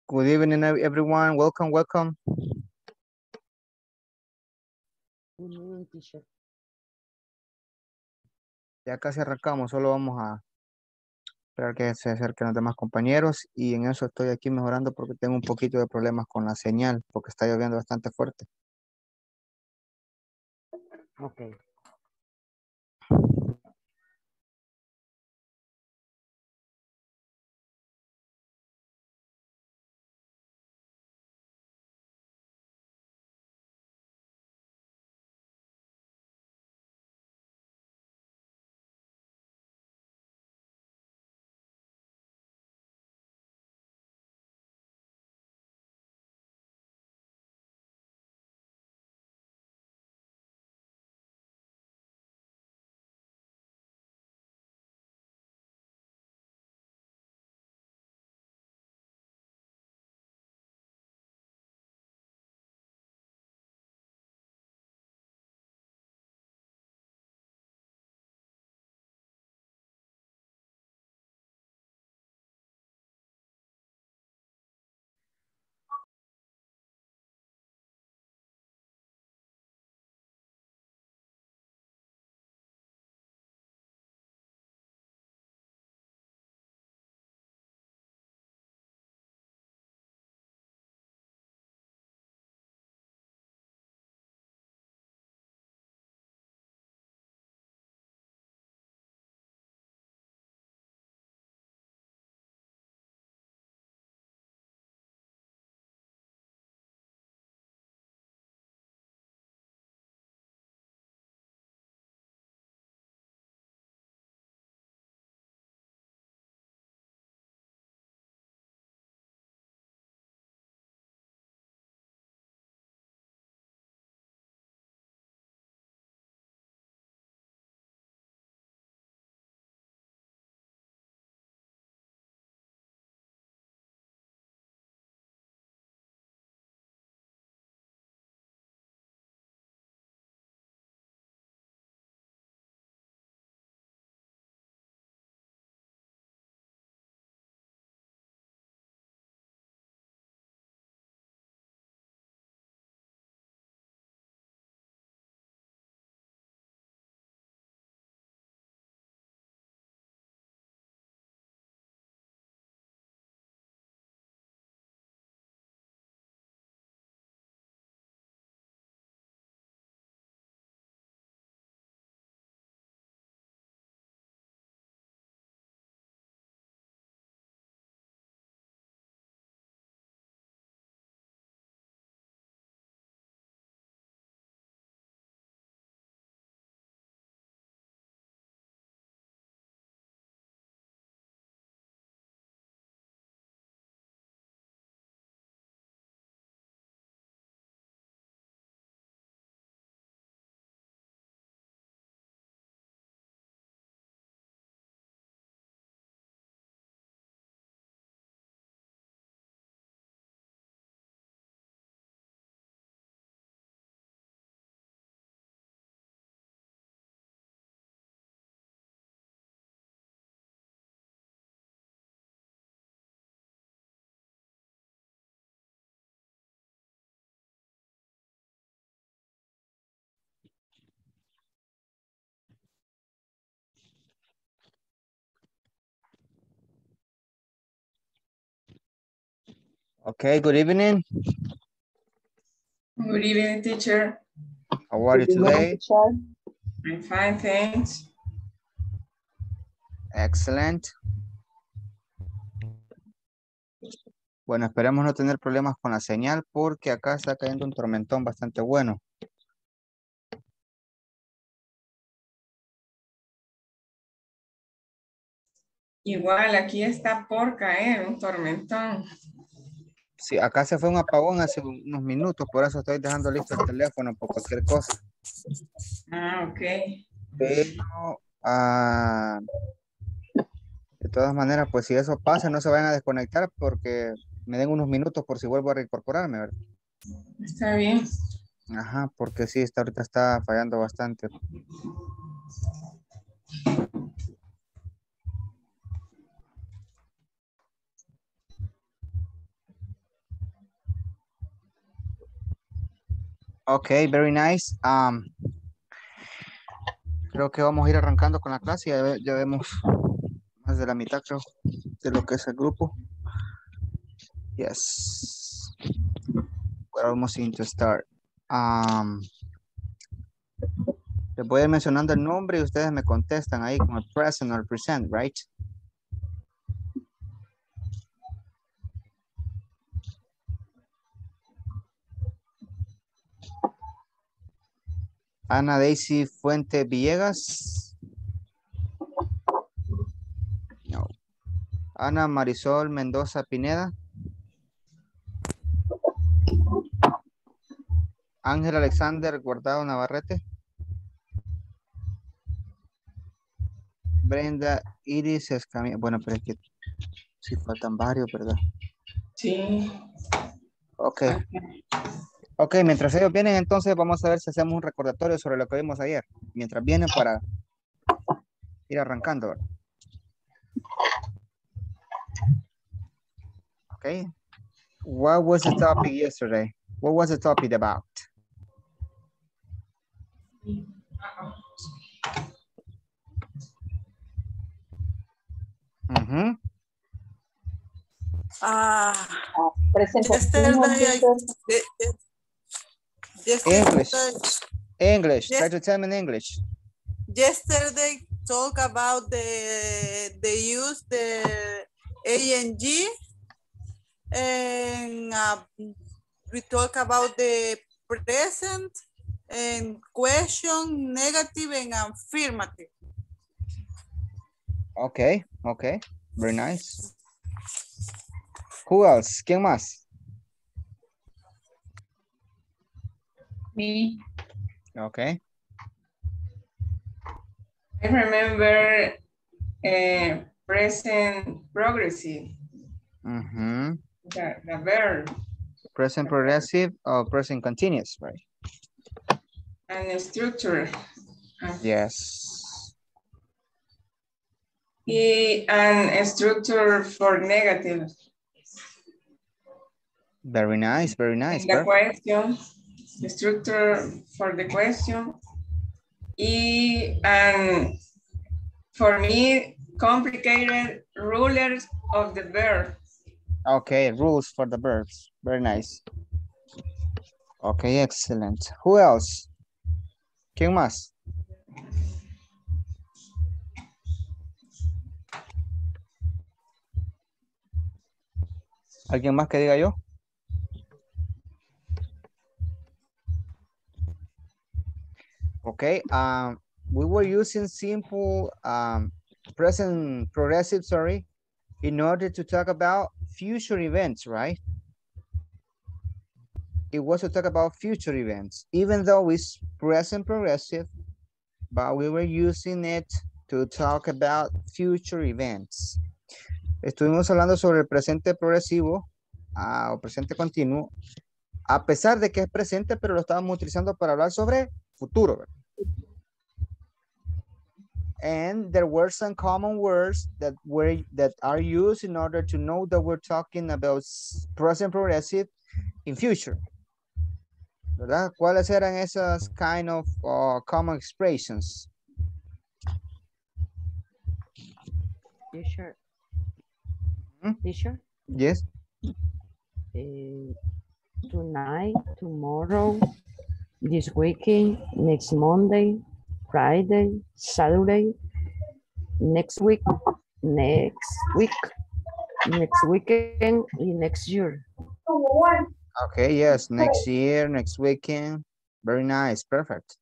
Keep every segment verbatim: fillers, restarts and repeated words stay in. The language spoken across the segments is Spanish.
Good evening, ev- everyone. Welcome, welcome. Good evening, teacher. Ya casi arrancamos, solo vamos a esperar que se acerquen los demás compañeros y en eso estoy aquí mejorando porque tengo un poquito de problemas con la señal porque está lloviendo bastante fuerte. Okay. Okay, good evening. Good evening, teacher. How are you today? I'm fine, thanks. Excellent. Bueno, esperemos no tener problemas con la señal porque acá está cayendo un tormentón bastante bueno. Igual, aquí está por caer un tormentón. Sí, acá se fue un apagón hace unos minutos, por eso estoy dejando listo el teléfono por cualquier cosa. Ah, ok. Pero, ah, de todas maneras, pues si eso pasa, no se vayan a desconectar porque me den unos minutos por si vuelvo a reincorporarme, ¿verdad? Está bien. Ajá, porque sí, está, ahorita está fallando bastante. Okay, very nice. Um, creo que vamos a ir arrancando con la clase. Ya, ve- ya vemos más de la mitad, creo, de lo que es el grupo. Yes. We're almost going to start. Um, les voy a ir mencionando el nombre y ustedes me contestan ahí con el present or present, right? Ana Daisy Fuente Villegas. No. Ana Marisol Mendoza Pineda. Ángel Alexander Guardado Navarrete. Brenda Iris Escamilla. Bueno, pero es que sí faltan varios, ¿verdad? Sí. Ok. Ok, mientras ellos vienen, entonces vamos a ver si hacemos un recordatorio sobre lo que vimos ayer. Mientras vienen para ir arrancando, ¿verdad? Ok. What was the topic yesterday? What was the topic about? Mhm. Uh, Present yesterday, continuous, I, teacher. ye- ye- English. yesterday, English. Try Yes. to tell me in English. yesterday talk about the the use the A N G, and uh, we talk about the present and question, negative and affirmative. Okay, okay. Very nice. Who else? ¿Quién más? Me. Okay. I remember uh, present progressive, Mhm. the, the verb, Present progressive or present continuous, right? and structure. Uh, Yes. y- and a structure for negative. Very nice, very nice. And the Perfect. question, the structure for the question. Y, and for me, complicated rulers of the verb. Okay, rules for the verbs. Very nice. Okay, excellent. Who else? ¿Quién más? ¿Alguien más que diga yo? Okay, um, we were using simple um, present progressive, sorry, in order to talk about future events, right? It was to talk about future events, even though it's present progressive, but we were using it to talk about future events. Estuvimos hablando sobre el presente progresivo uh, o presente continuo, a pesar de que es presente, pero lo estábamos utilizando para hablar sobre futuro, ¿verdad? And there were some common words that were that are used in order to know that we're talking about present progressive in future. ¿Verdad? ¿Cuáles eran esas kind of uh, common expressions? Teacher. Hmm? Teacher. Yes. Uh, tonight, tomorrow, this weekend, next Monday, Friday, Saturday, next week, next week, next weekend, and next year. Okay, yes, next year, next weekend. Very nice, perfect.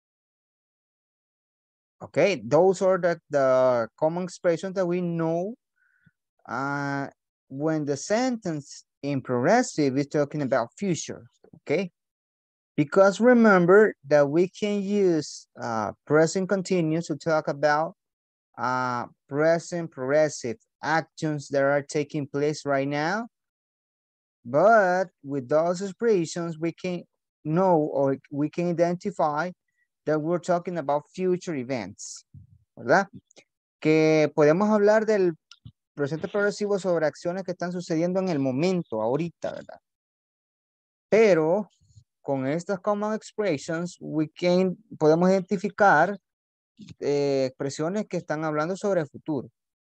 Okay, those are the, the common expressions that we know uh, when the sentence in progressive is talking about future, okay? Because remember that we can use uh, present continuous to talk about uh, present progressive actions that are taking place right now. But with those expressions, we can know or we can identify that we're talking about future events, ¿verdad? Que podemos hablar del presente progresivo sobre acciones que están sucediendo en el momento, ahorita, ¿verdad? Pero con estas common expressions, we can, podemos identificar eh, expresiones que están hablando sobre el futuro.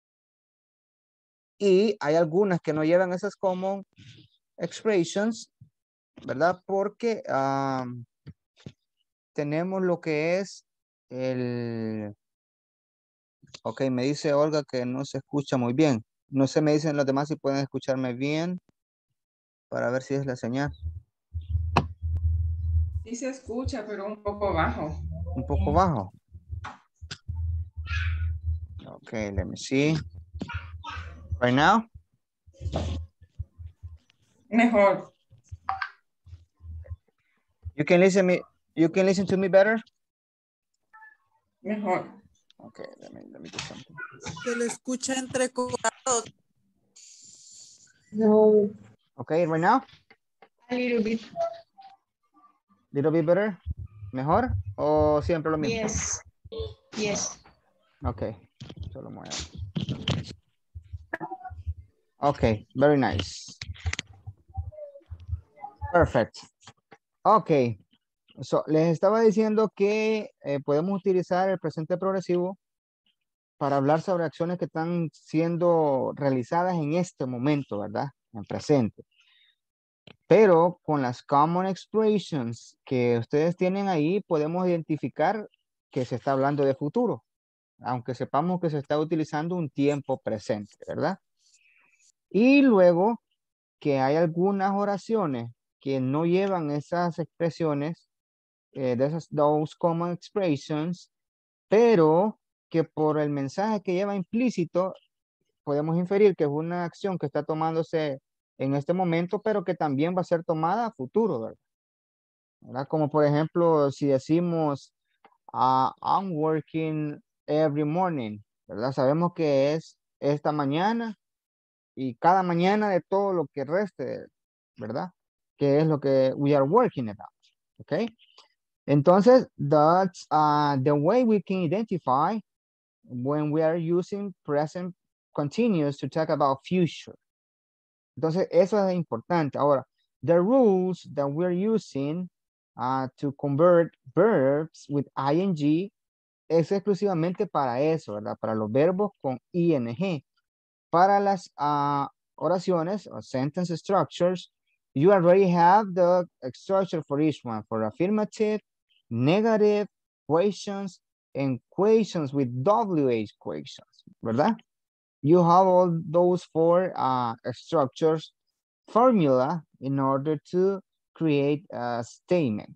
Y hay algunas que no llevan esas common expressions, ¿verdad? Porque um, tenemos lo que es el... Ok, me dice Olga que no se escucha muy bien. No sé, me dicen los demás si pueden escucharme bien para ver si es la señal. Sí se escucha, pero un poco bajo. Un poco bajo. Ok, let me see. Right now? Mejor. You can listen me. You can listen to me better. Mejor. Okay, let me let me do something. Se le escucha entrecortado. No, Okay, right now, a little bit. little bit better. Mejor o siempre lo mismo. Yes. Yes. Okay, solo muevo. Okay, very nice. Perfect. Okay. So, les estaba diciendo que eh, podemos utilizar el presente progresivo para hablar sobre acciones que están siendo realizadas en este momento, ¿verdad? En presente. Pero con las common expressions que ustedes tienen ahí, podemos identificar que se está hablando de futuro, aunque sepamos que se está utilizando un tiempo presente, ¿verdad? Y luego que hay algunas oraciones que no llevan esas expresiones, eh, de esas those common expressions, pero que por el mensaje que lleva implícito, podemos inferir que es una acción que está tomándose en este momento, pero que también va a ser tomada a futuro, ¿verdad? ¿Verdad? Como por ejemplo, si decimos, uh, I'm working every morning, ¿verdad? Sabemos que es esta mañana y cada mañana de todo lo que reste, ¿verdad? Que es lo que we are working about, ¿ok? Entonces, that's uh, the way we can identify when we are using present continuous to talk about future. Entonces, eso es importante. Ahora, the rules that we're using uh, to convert verbs with ing es exclusivamente para eso, ¿verdad? Para los verbos con ing. Para las uh, oraciones o sentence structures, you already have the structure for each one, for affirmative, negative, questions, and questions with W H questions, ¿verdad? You have all those four uh, structures formula in order to create a statement.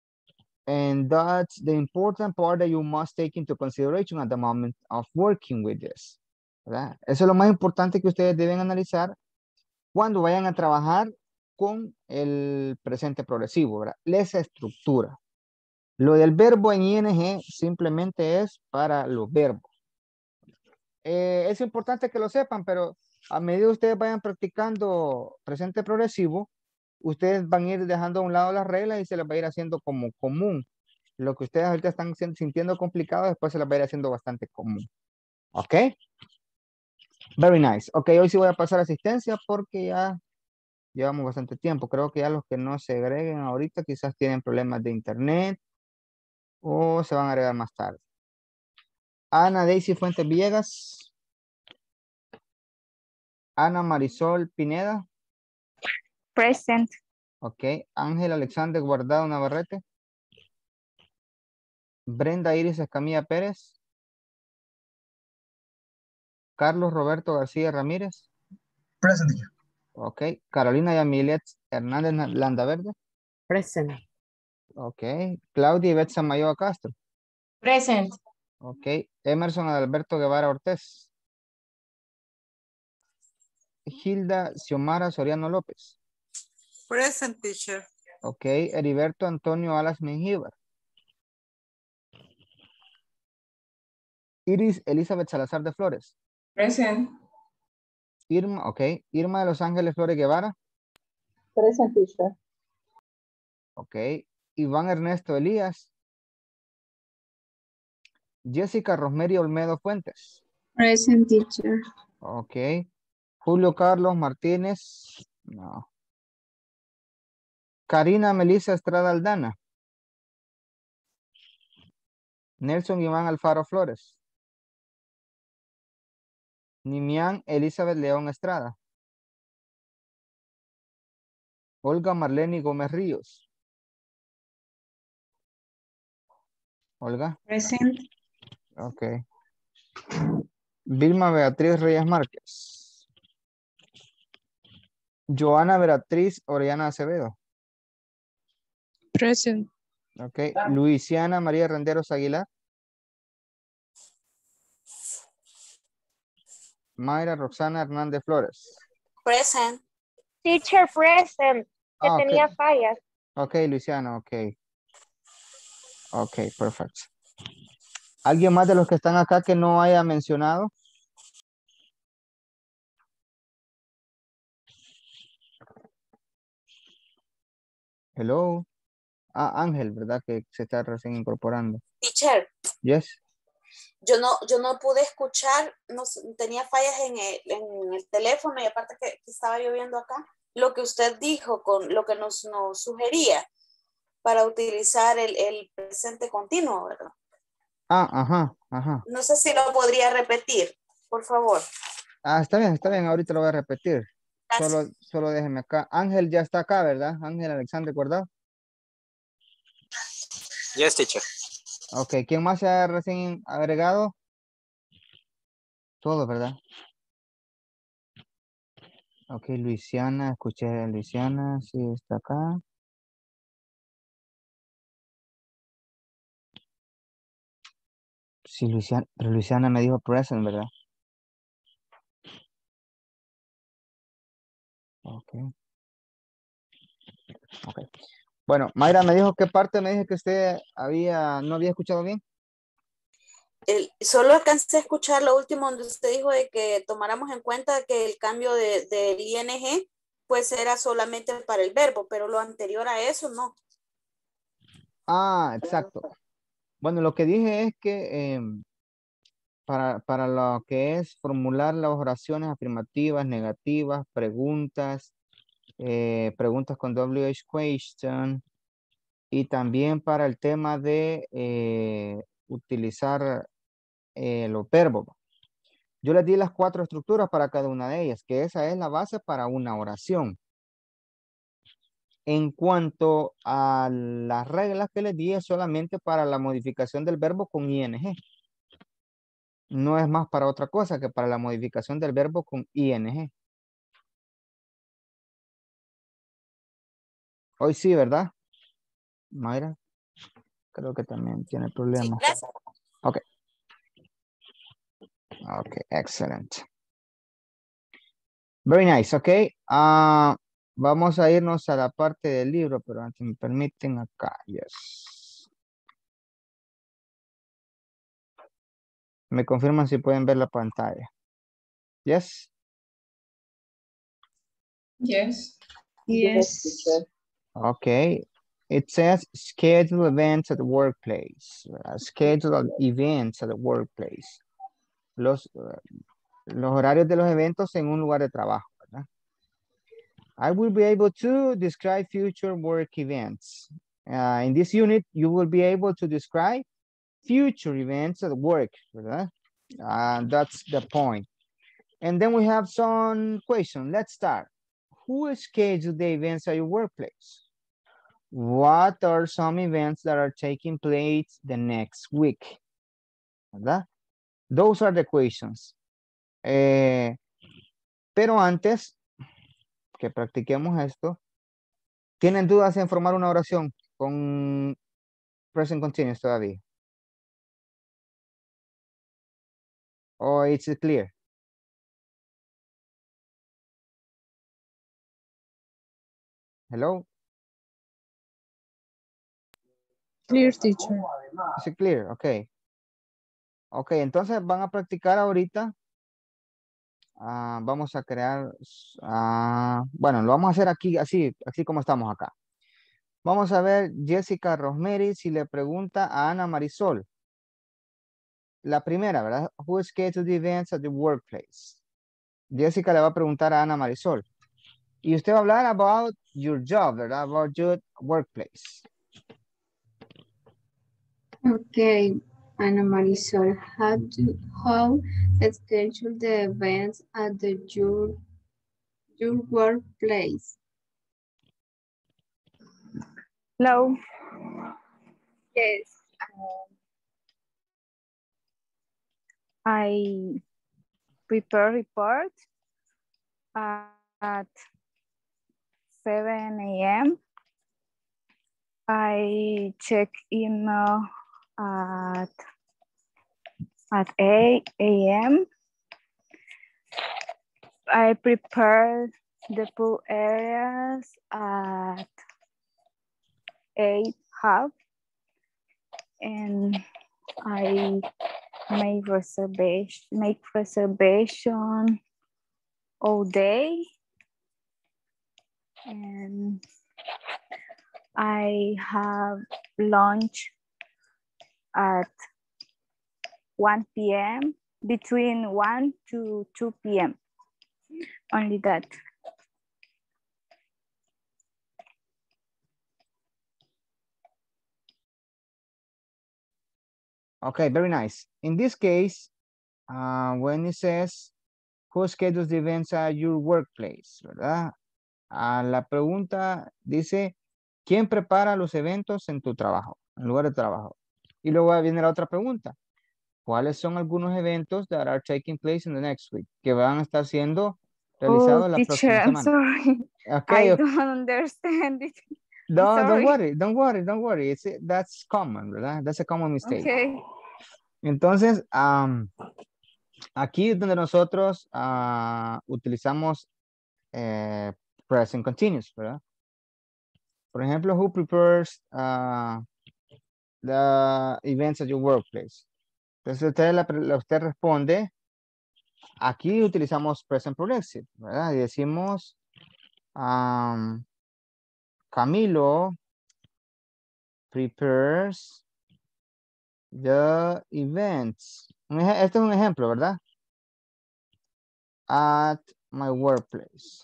And that's the important part that you must take into consideration at the moment of working with this, ¿verdad? Eso es lo más importante que ustedes deben analizar cuando vayan a trabajar con el presente progresivo, ¿verdad? Esa estructura. Lo del verbo en ing simplemente es para los verbos. Eh, es importante que lo sepan, pero a medida que ustedes vayan practicando presente progresivo, ustedes van a ir dejando a un lado las reglas y se les va a ir haciendo como común. Lo que ustedes ahorita están sintiendo complicado, después se les va a ir haciendo bastante común. ¿Ok? Very nice. Ok, hoy sí voy a pasar asistencia porque ya llevamos bastante tiempo. Creo que ya los que no se agreguen ahorita quizás tienen problemas de internet o se van a agregar más tarde. Ana Daisy Fuentes Villegas. Ana Marisol Pineda. Present. Ok. Ángel Alexander Guardado Navarrete. Brenda Iris Escamilla Pérez. Carlos Roberto García Ramírez. Present. Ok. Carolina Yamilet Hernández Landaverde. Present. Ok. Claudia Betsa Mayoa Castro. Present. Ok. Emerson Adalberto Guevara Ortiz. Hilda Xiomara Soriano López. Present, teacher. Ok. Heriberto Antonio Alas Mengíbar. Iris Elizabeth Salazar de Flores. Present. Irma, ok. Irma de Los Ángeles Flores Guevara. Present, teacher. Ok. Iván Ernesto Elías. Jessica Rosemary Olmedo Fuentes. Present, teacher. Ok. Julio Carlos Martínez. No. Karina Melissa Estrada Aldana. Nelson Iván Alfaro Flores. Nimian Elizabeth León Estrada. Olga Marlene Gómez Ríos. Olga. Present. Ok. Vilma Beatriz Reyes Márquez. Joana Beatriz Orellana Acevedo. Present. Ok. Luisiana María Renderos Aguilar. Mayra Roxana Hernández Flores. Present. Teacher present. Que Ah, ok. tenía fallas. Ok, Luisiana, ok. Ok, perfecto. ¿Alguien más de los que están acá que no haya mencionado? Hello. Ah, Ángel, ¿verdad? Que se está recién incorporando. Teacher, Yes. yo no, yo no pude escuchar, no, sé, tenía fallas en el, en el teléfono y aparte que, que estaba lloviendo acá, lo que usted dijo con lo que nos, nos sugería para utilizar el, el presente continuo, ¿verdad? Ah, ajá, ajá. No sé si lo podría repetir, por favor. Ah, está bien, está bien. Ahorita lo voy a repetir. Gracias. Solo, solo déjeme acá. Ángel ya está acá, ¿verdad? Ángel Alexander Guardado. Yes, teacher. Ok, ¿quién más se ha recién agregado? Todo, ¿verdad? Ok, Luisiana, escuché a Luisiana, sí está acá. Sí, Luisiana, pero Luisiana me dijo present, ¿verdad? Ok. Ok. Bueno, Mayra me dijo qué parte me dijo que usted había, no había escuchado bien. El, solo alcancé a escuchar lo último donde usted dijo de que tomáramos en cuenta que el cambio de, del I N G pues era solamente para el verbo, pero lo anterior a eso no. Ah, exacto. Bueno, lo que dije es que eh, para, para lo que es formular las oraciones afirmativas, negativas, preguntas, eh, preguntas con W H question y también para el tema de eh, utilizar eh, los verbos. Yo les di las cuatro estructuras para cada una de ellas, que esa es la base para una oración. En cuanto a las reglas que les di, es solamente para la modificación del verbo con I N G. No es más para otra cosa que para la modificación del verbo con I N G. Hoy sí, ¿verdad? Mayra, creo que también tiene Sí, problemas. gracias. Ok. Ok, excelente. Very nice, ok. Ah, vamos a irnos a la parte del libro, pero antes me permiten acá. Yes. Me confirman si pueden ver la pantalla. Yes. Yes. Yes. Okay. It says schedule events at the workplace. Uh, schedule events at the workplace. Los, uh, los horarios de los eventos en un lugar de trabajo, ¿verdad? I will be able to describe future work events. Uh, in this unit, you will be able to describe future events at work, ¿verdad? Uh, that's the point. And then we have some questions. Let's start. Who scheduled the events at your workplace? What are some events that are taking place the next week? ¿Verdad? Those are the questions. Eh, pero antes que practiquemos esto, ¿tienen dudas en formar una oración con present continuous todavía? ¿O it's clear? Hello? Clear, teacher. Is clear? Ok. Ok, entonces van a practicar ahorita. Uh, vamos a crear, uh, bueno, lo vamos a hacer aquí, así, así como estamos acá. Vamos a ver Jessica Rosemary si le pregunta a Ana Marisol. La primera, ¿verdad? Who scheduled the events at the workplace? Jessica le va a preguntar a Ana Marisol. Y usted va a hablar about your job, ¿verdad? About your workplace. Okay, Ana Marisol, how do how schedule the events at the your your workplace? Hello. Yes. um, I prepare report at seven A M I check email at at eight A M I prepare the pool areas at eight half, and I make reservation make reservation all day, and I have lunch at one P M between one to two P M Only that. Okay, very nice. In this case, uh, when it says, who schedules the events at your workplace, ¿verdad? Uh, la pregunta dice, ¿quién prepara los eventos en tu trabajo, en lugar de trabajo? Y luego viene la otra pregunta. ¿Cuáles son algunos eventos that are taking place in the next week? Que van a estar siendo realizados Oh, la teacher, próxima I'm semana. sorry. Okay, I okay. don't understand it. No, don't sorry. worry, don't worry, don't worry. It's, that's common, ¿verdad? That's a common mistake. Okay. Entonces, um, aquí es donde nosotros uh, utilizamos eh, present continuous, ¿verdad? Por ejemplo, who prepares uh, the events at your workplace? Entonces, usted, la, la- usted responde, aquí utilizamos present progressive, ¿verdad? Y decimos, um, Camilo prepares the events. Un ej- Este es un ejemplo, ¿verdad? At my workplace.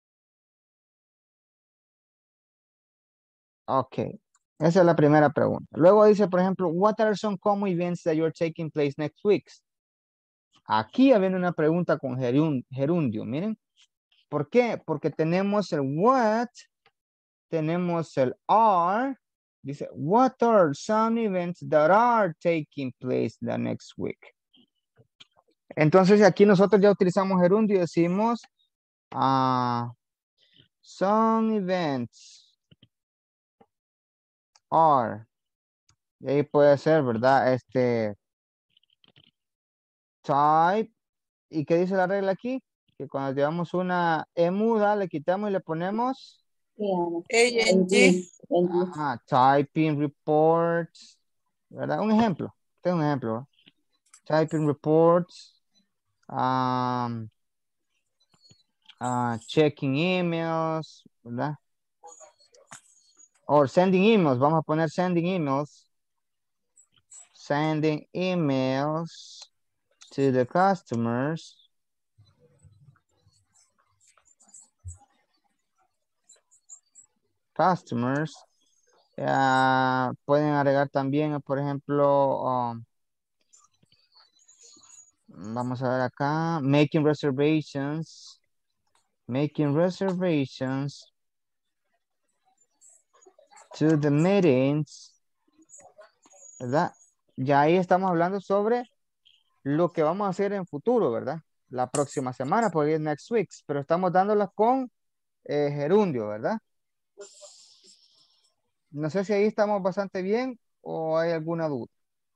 Ok. Esa es la primera pregunta. Luego dice, por ejemplo, what are some common events that you're taking place next week? Aquí viene una pregunta con gerun- gerundio, miren. ¿Por qué? Porque tenemos el what, tenemos el are. Dice, what are some events that are taking place the next week? Entonces aquí nosotros ya utilizamos gerundio y decimos, ah, some events are. Y ahí puede ser, ¿verdad? Este, type. ¿Y qué dice la regla aquí? Que cuando llevamos una E muda, le quitamos y le ponemos A N G. ah, typing reports, ¿verdad? Un ejemplo. Este es un ejemplo. ¿verdad? Typing reports. Um, uh, checking emails, ¿verdad? Or sending emails. Vamos a poner sending emails. Sending emails to the customers. Customers. Uh, pueden agregar también, por ejemplo, um, vamos a ver acá, making reservations, making reservations to the meetings, ¿verdad? Ya ahí estamos hablando sobre lo que vamos a hacer en futuro, ¿verdad? La próxima semana, porque es next week, pero estamos dándolas con eh, gerundio, ¿verdad? No sé si ahí estamos bastante bien o hay alguna duda.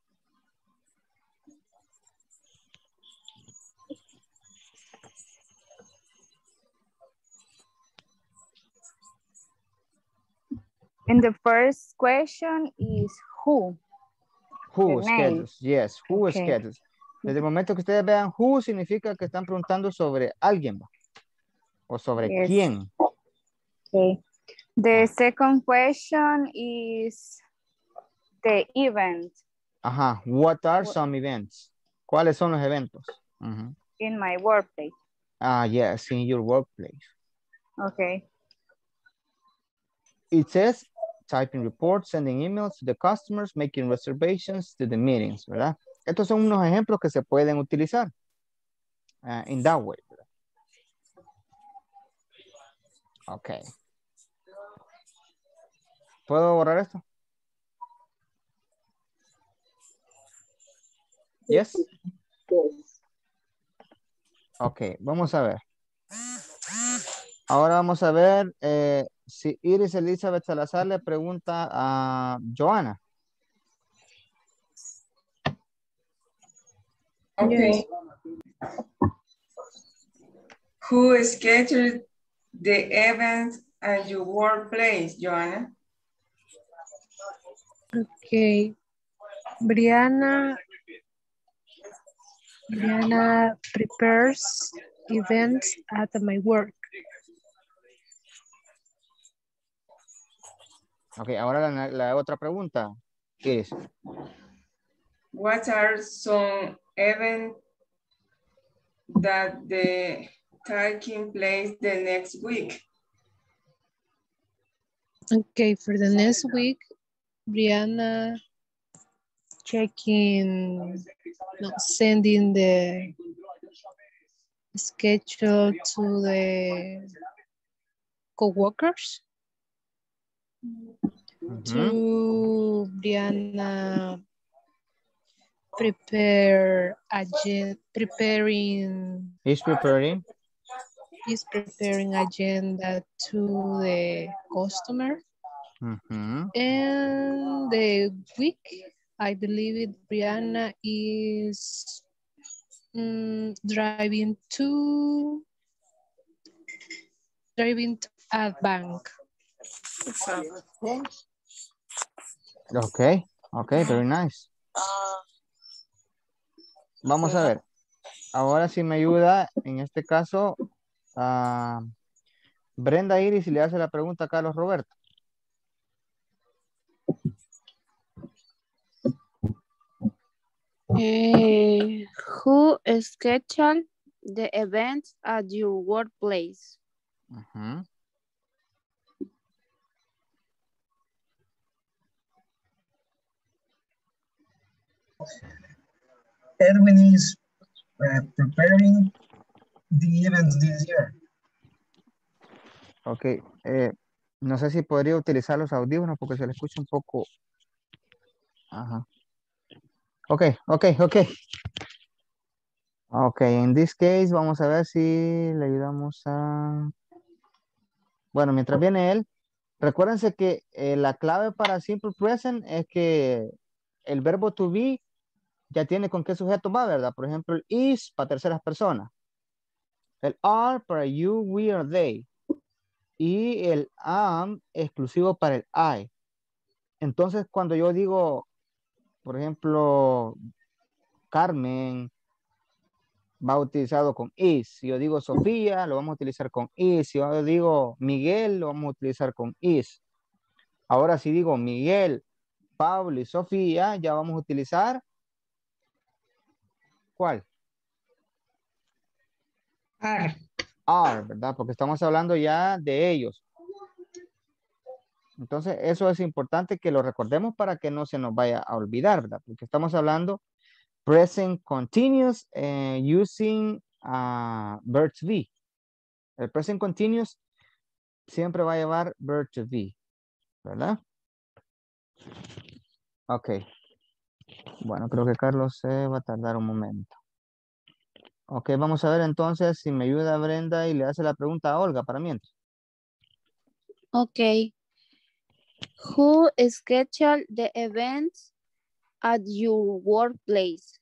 And the first question is who? Who The name. schedules, yes, who Okay. schedules. Desde el momento que ustedes vean who, significa que están preguntando sobre alguien, ¿va? O sobre Yes. quién. Okay. The Ah. second question is the event Ajá, what are some events? ¿Cuáles son los eventos? Ujú. in my workplace. Ah, yes, in your workplace. Okay. it says typing reports, sending emails to the customers, making reservations to the meetings, ¿verdad? Estos son unos ejemplos que se pueden utilizar uh, in that way. ¿verdad? Ok. ¿Puedo borrar esto? Yes. Ok, vamos a ver. Ahora vamos a ver eh, si Iris Elizabeth Salazar le pregunta a Joana. Okay. Who scheduled the event at your workplace, Joanna? Okay. Brianna, Brianna prepares events at my work. Ok, ahora la, la otra pregunta. Iris. What are some events that the taking place the next week? Okay, for the next week, Brianna checking, no, sending the schedule to the co-workers. Uh-huh. To Brianna prepare agenda, preparing Is preparing. is preparing agenda to the customer. Uh-huh. And the week, I believe it, Brianna is um, driving to driving to a bank. Ok, ok, very nice. Vamos a ver. Ahora sí me ayuda, en este caso, a Brenda Iris y le hace la pregunta a Carlos Roberto. Eh, who scheduled the events at your workplace? Uh-huh. Edwin is uh, preparing the events this year. Ok, eh, no sé si podría utilizar los audífonos porque se le escucha un poco. Ajá. Ok, ok, ok. Ok, en this case vamos a ver si le ayudamos a... Bueno, mientras viene él, recuérdense que eh, la clave para simple present es que el verbo to be ya tiene con qué sujeto va, ¿verdad? Por ejemplo, el is para terceras personas. El are para you, we, or they. Y el am exclusivo para el I. Entonces, cuando yo digo, por ejemplo, Carmen va utilizado con is. Si yo digo Sofía, lo vamos a utilizar con is. Si yo digo Miguel, lo vamos a utilizar con is. Ahora, si digo Miguel, Pablo y Sofía, ya vamos a utilizar ¿cuál? Are. Are, ¿verdad? Porque estamos hablando ya de ellos. Entonces, eso es importante que lo recordemos para que no se nos vaya a olvidar, ¿verdad? Porque estamos hablando present continuous uh, using uh, verb to be. El present continuous siempre va a llevar verb to be, ¿verdad? Ok. Bueno, creo que Carlos se va a tardar un momento. Ok, vamos a ver entonces si me ayuda Brenda y le hace la pregunta a Olga para mientras. Okay. Who scheduled the events at your workplace?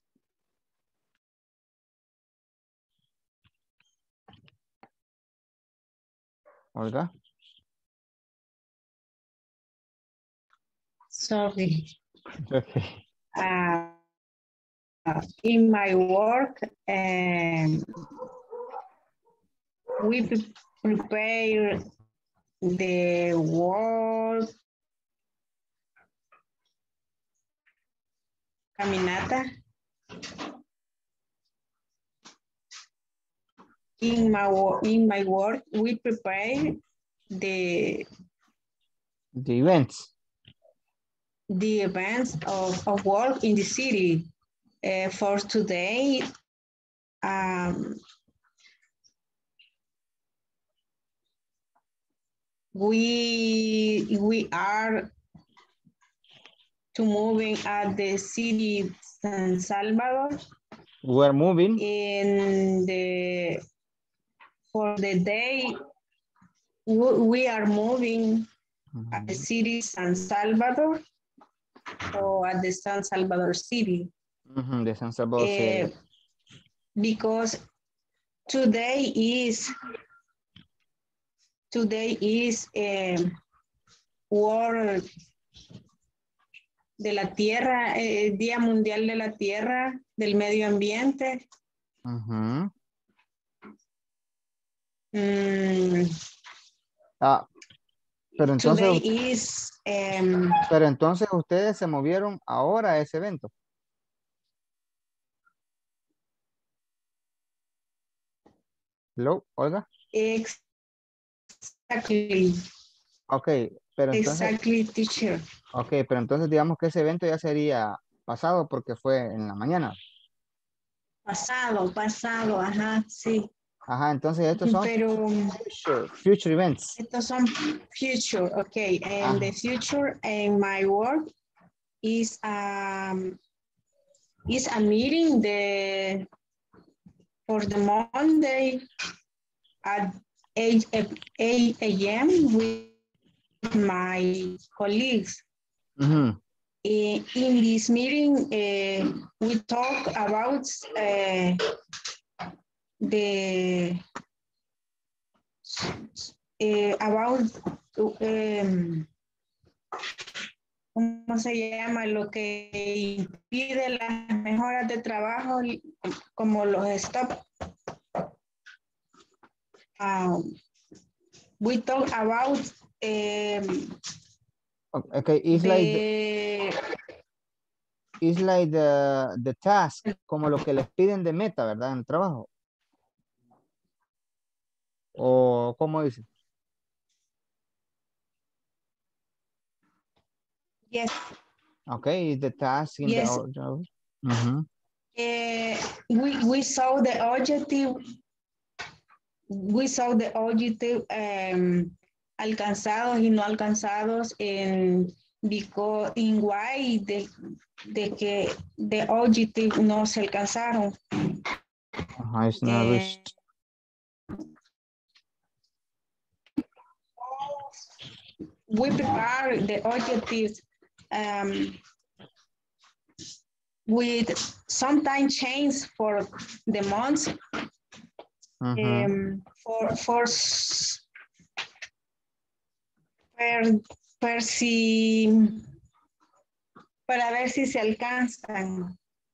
Olga. Sorry. Okay. Uh, in my work, um, we pre- prepare the work caminata. In my wo- in my work, we prepare the the events. The events of, of work in the city. Uh, for today, um, we we are to moving at the city San Salvador. We're moving. In the for the day, we are moving mm-hmm. at the city San Salvador or at the San Salvador city. Mm-hmm, the San Salvador uh, city. Because today is today is a World de la Tierra, eh, Día Mundial de la Tierra, del Medio Ambiente. Uh-huh. mm, ah, pero entonces, today is, um, pero entonces ustedes se movieron ahora a ese evento. Hello, Olga. Exactly. Ok, pero entonces. Exactly, teacher. Ok, pero entonces digamos que ese evento ya sería pasado porque fue en la mañana. Pasado, pasado, ajá, sí. Ajá, entonces estos son pero, future, future events. Estos son future, ok. And ajá. the future in my work is, um, is a meeting the, for the Monday at eight A M with my colleagues. Mm-hmm. In, in this meeting, uh, we talk about uh, the uh, about um, ¿cómo se llama? Lo que impide las mejoras de trabajo, como los stop. Um, we talk about um, okay, it's the, like the, it's like the, the task, como lo que les piden de meta, ¿verdad? En el trabajo. O ¿cómo dice? Yes. Okay, the task in yes. the job. Mm-hmm. uh, we we saw the objective. We saw the objective um, alcanzados y no alcanzados en because in why de, de que the objective no se alcanzaron. Uh-huh, it's not uh, reached. We prepare the objectives um, with sometimes change for the months. Uh-huh. um, for for per, per si para ver si se alcanzan.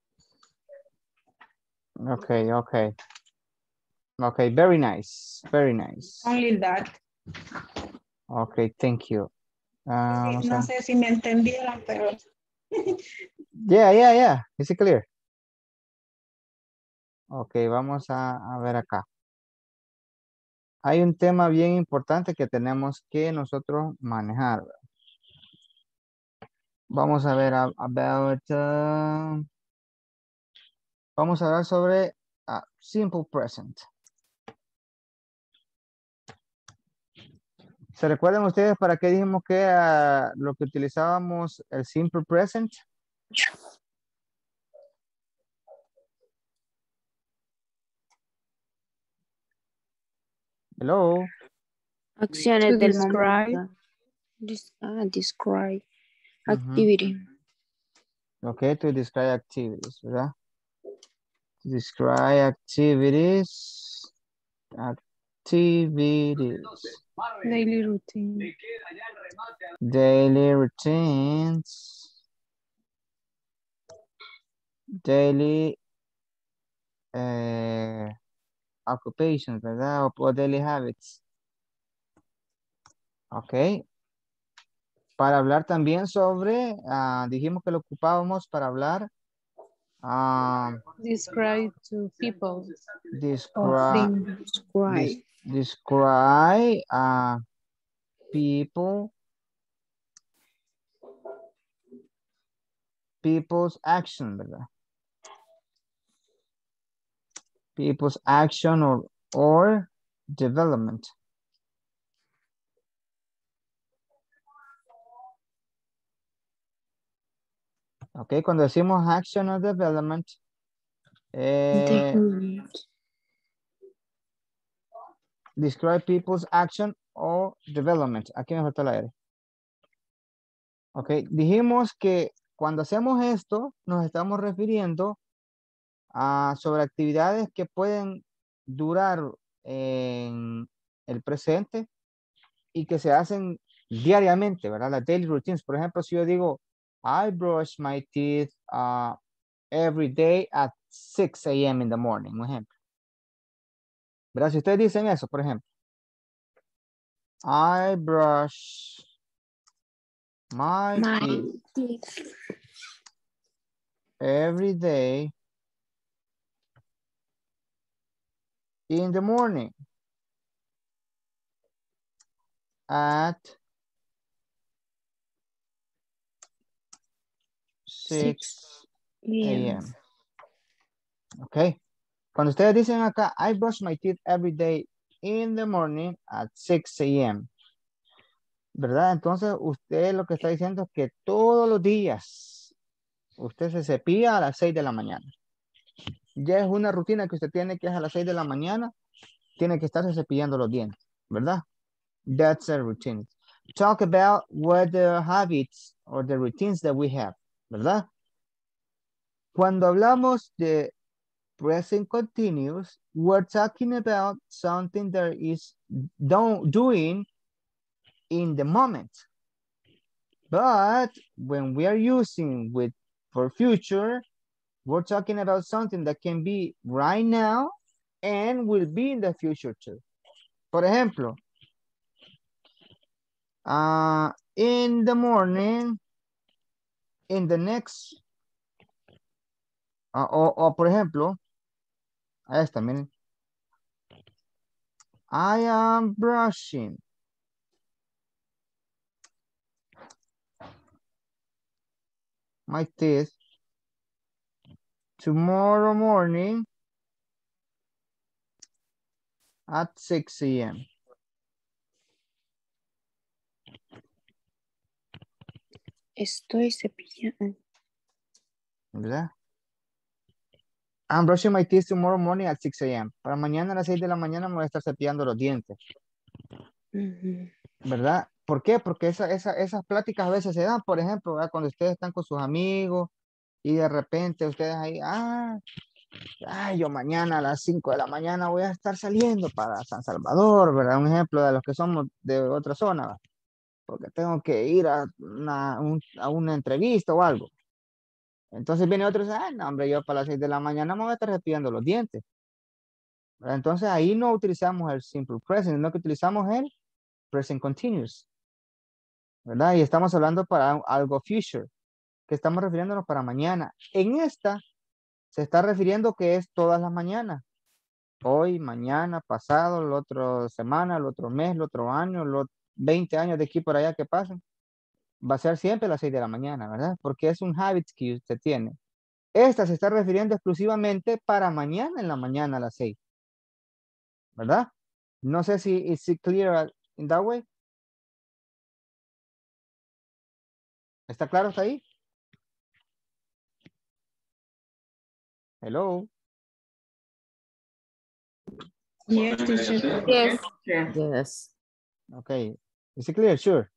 Okay, okay. Okay, very nice, very nice. Only that. Okay, thank you. Um, no sé si me entendieron, pero... yeah, yeah, yeah. Is it clear? Ok, vamos a, a ver acá. Hay un tema bien importante que tenemos que nosotros manejar. Vamos a ver about... Uh, vamos a hablar sobre uh, simple present. ¿Se recuerdan ustedes para qué dijimos que uh, lo que utilizábamos el simple present? Hello. Acciones To del describe. momento. Des ah, describe. Uh-huh. Activity. Okay, to describe activities, ¿verdad? To describe activities. Activities. Daily routine. Daily routines. Daily uh, occupations, ¿verdad? O daily habits. Ok. Para hablar también sobre, uh, dijimos que lo ocupábamos para hablar. Um, describe to people. Describe. Describe. Des describe uh, people people's action, ¿verdad? People's action or, or development. Ok, cuando decimos action or development, eh, Development. describe people's action or development. Aquí me falta la R. Ok, dijimos que cuando hacemos esto, nos estamos refiriendo a sobre actividades que pueden durar en el presente y que se hacen diariamente, ¿verdad? Las daily routines. Por ejemplo, si yo digo, I brush my teeth uh, every day at six A M in the morning, un ejemplo. ¿Verdad? Si ustedes dicen eso, por ejemplo, I brush my, My teeth teeth. every day in the morning at six A M Ok. Cuando ustedes dicen acá, I brush my teeth every day in the morning at six A M ¿Verdad? Entonces, usted lo que está diciendo es que todos los días usted se cepilla a las seis de la mañana. Ya es una rutina que usted tiene que es a las seis de la mañana, tiene que estarse cepillando los dientes, ¿verdad? That's a routine. Talk about what the habits or the routines that we have, ¿verdad? Cuando hablamos de present continuous, we're talking about something that is don't, doing in the moment. But when we are using with for future, we're talking about something that can be right now and will be in the future too. Por ejemplo, uh, in the morning, in the next, uh, o, o por ejemplo, a esta, miren. I am brushing my teeth tomorrow morning at six A M Estoy cepillando. ¿Verdad? I'm brushing my teeth tomorrow morning at six A M Para mañana a las seis de la mañana me voy a estar cepillando los dientes. Ujú. ¿Verdad? ¿Por qué? Porque esa, esa, esas pláticas a veces se dan, por ejemplo, ¿verdad? Cuando ustedes están con sus amigos y de repente ustedes ahí, ah, ay, yo mañana a las cinco de la mañana voy a estar saliendo para San Salvador, ¿verdad? Un ejemplo de los que somos de otra zona, ¿verdad? Porque tengo que ir a una, un- a una entrevista o algo. Entonces viene otro y dice, ah, no, hombre, yo para las seis de la mañana me voy a estar cepillando los dientes. ¿Verdad? Entonces ahí no utilizamos el simple present, sino que utilizamos el present continuous, ¿verdad? Y estamos hablando para algo future, que estamos refiriéndonos para mañana. En esta se está refiriendo que es todas las mañanas. Hoy, mañana, pasado, la otra semana, el otro mes, el otro año, los veinte años de aquí por allá que pasan. Va a ser siempre a las seis de la mañana, ¿verdad? Porque es un habit que usted tiene. Esta se está refiriendo exclusivamente para mañana en la mañana a las seis, ¿verdad? No sé si is it clear in that way. ¿Está claro hasta ahí? Hello. Yes, teacher. Yes. Yeah. Yes. Okay. Is it clear? Sure.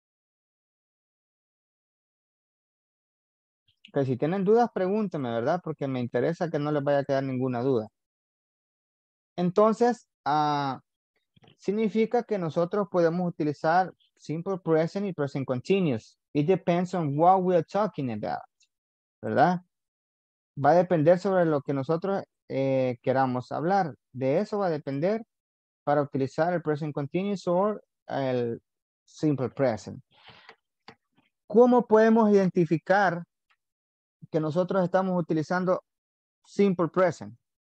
Que si tienen dudas, pregúntenme, ¿verdad? Porque me interesa que no les vaya a quedar ninguna duda. Entonces, ah, significa que nosotros podemos utilizar simple present y present continuous. It depends on what we are talking about, ¿verdad? Va a depender sobre lo que nosotros eh, queramos hablar. De eso va a depender para utilizar el present continuous o el simple present. ¿Cómo podemos identificar que nosotros estamos utilizando simple present?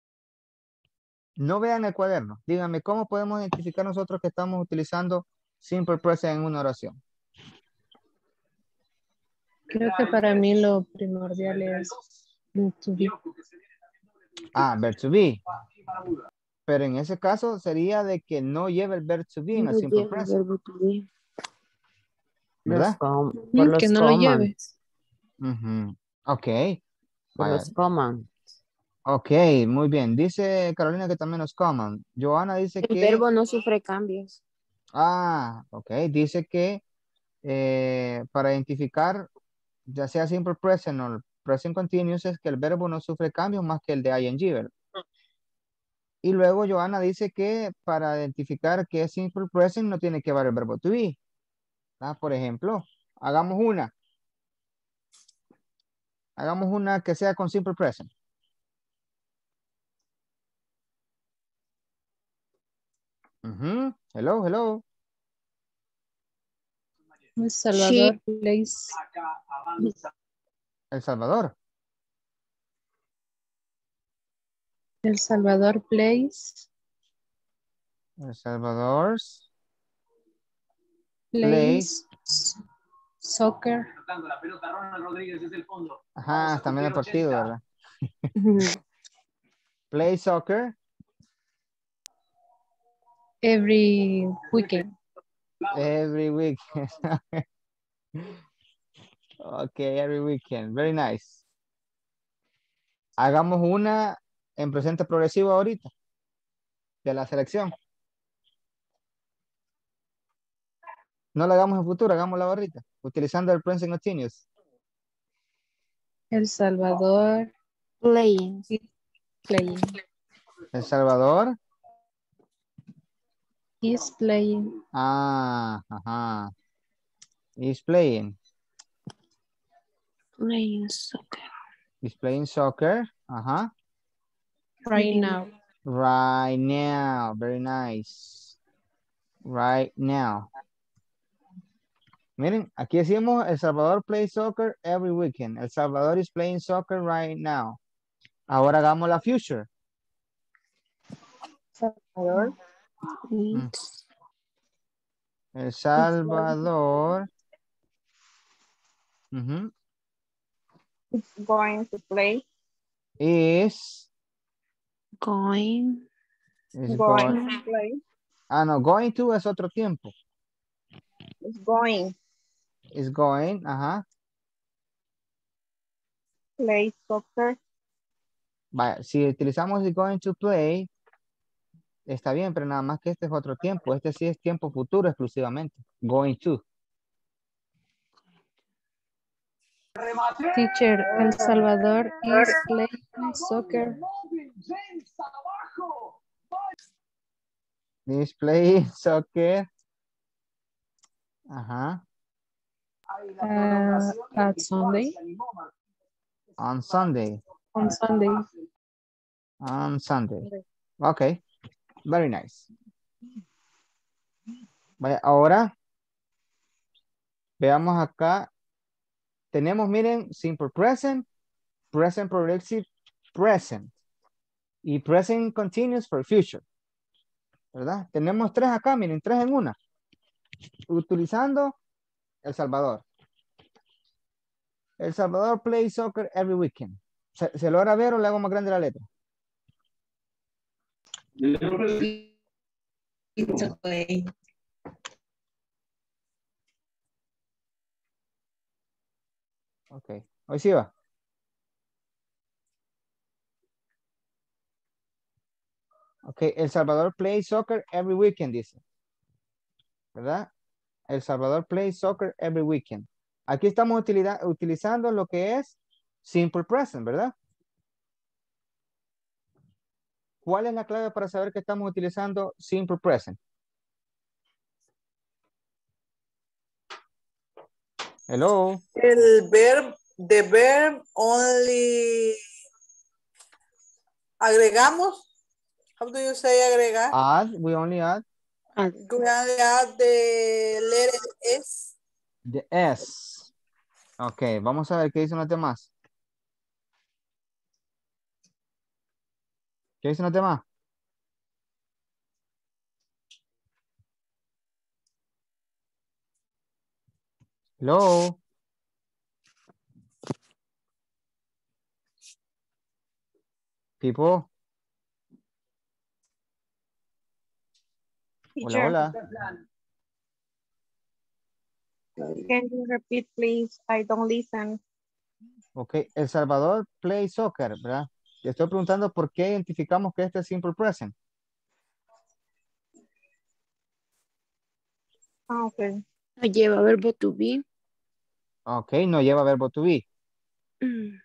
No vean el cuaderno. Díganme, ¿cómo podemos identificar nosotros que estamos utilizando simple present en una oración? Creo que para mí lo primordial es el to be. Ah, verb to be. Pero en ese caso sería de que no lleve el verb to be en el No simple lleva el present, verbo to be. Los ¿verdad? com- Mm, por que los no lo lleve. commands. Ujú. Ok. Por Vaya. los commands. Ok, muy bien. Dice Carolina que también los coman. Joana dice El que... verbo no sufre cambios. Ah, ok. Dice que eh, para identificar ya sea simple present o present continuous es que el verbo no sufre cambios más que el de ing, ¿verdad? Y luego Joana dice que para identificar que es simple present no tiene que llevar el verbo to be. Ah, por ejemplo, hagamos una. Hagamos una que sea con simple present. Ujú. Hello, hello. El Salvador Place. El Salvador. El Salvador Place. El Salvador. Plays. Soccer. Ajá, también el partido, ¿verdad? Play soccer. Every weekend. Every weekend. Okay, every weekend. Very nice. Hagamos una en presente progresivo ahorita. De la selección. No la hagamos en futuro, hagámosla ahorita. Utilizando el present continuous. El Salvador Playing. playing. El Salvador. Is playing. Ah, ajá. Is playing. Playing soccer. Is playing soccer. Ajá. Right now. Right now. Very nice. Right now. Miren, aquí decimos El Salvador plays soccer every weekend. El Salvador is playing soccer right now. Ahora hagamos la future. Salvador Mm. It's El Salvador. Ujú. going to play. Is. going. Is Going going. to play. Ah, no, going to es otro tiempo. It's going. Is going, ajá. Play soccer. Vaya, si utilizamos is going to play, está bien, pero nada más que este es otro tiempo. Este sí es tiempo futuro exclusivamente. Going to. teacher. El Salvador is playing soccer. Is playing soccer. Ajá. Uh, at Sunday. On Sunday. On Sunday. On Sunday. Ok. Very nice. Vaya, ahora veamos acá. Tenemos, miren, simple present, present progressive, present. Y present continuous for future. ¿Verdad? Tenemos tres acá, miren, tres en una. Utilizando El Salvador. El Salvador plays soccer every weekend. ¿Se, ¿Se logra ver o le hago más grande la letra? It's okay. Ok. Hoy sí va. Ok. El Salvador plays soccer every weekend, dice. ¿Verdad? El Salvador plays soccer every weekend. Aquí estamos utilida- utilizando lo que es simple present, ¿verdad? ¿Cuál es la clave para saber que estamos utilizando simple present? Hello. El verb, the verb only agregamos. How do you say agregar? Add, we only add Add. We only add the letter S. the S. Ok, vamos a ver qué dicen los demás. ¿Qué dicen los demás? Hello. People. Hola, Teacher, hola. can you repeat, please? I don't listen. Ok, El Salvador play soccer, ¿verdad? Le estoy preguntando por qué identificamos que este es simple present. Ah, okay. No lleva verbo to be. Ok, no lleva verbo to be. Mm.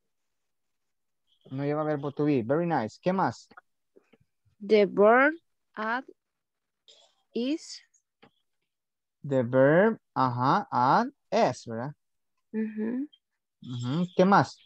No lleva verbo to be. Very nice. ¿Qué más? The verb add is. The verb, ajá, add es, ¿verdad? Ujú. Ujú. ¿Qué más?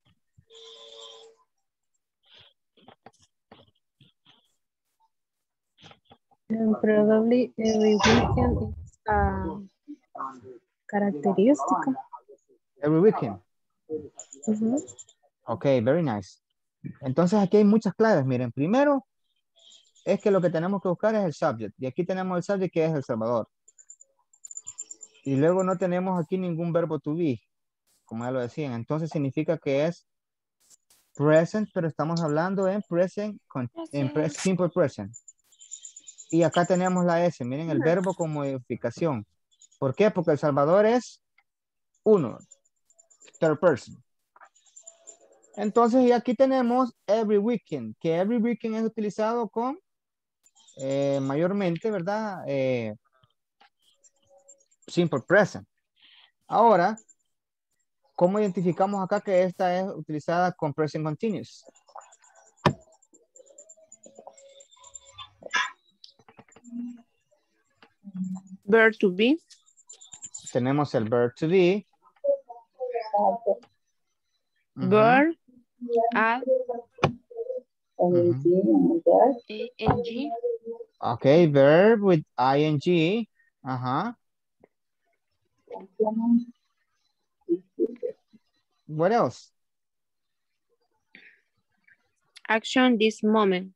And probably every weekend is a característica. Every weekend. Ujú. Ok, very nice. Entonces aquí hay muchas claves. Miren, primero es que lo que tenemos que buscar es el subject. Y aquí tenemos el subject que es El Salvador. Y luego no tenemos aquí ningún verbo to be, como ya lo decían. Entonces significa que es present, pero estamos hablando en present, con, en pre- simple present. Y acá tenemos la S. Miren el verbo con modificación. ¿Por qué? Porque El Salvador es uno. Third person. Entonces, y aquí tenemos every weekend, que every weekend es utilizado con eh, mayormente, ¿verdad? Eh, simple present. Ahora, ¿cómo identificamos acá que esta es utilizada con present continuous? Verb to be. Tenemos el verb to be. Ujú. Verb add Ujú. ing. Ok, verb with ing. Ajá. What else? Action this moment.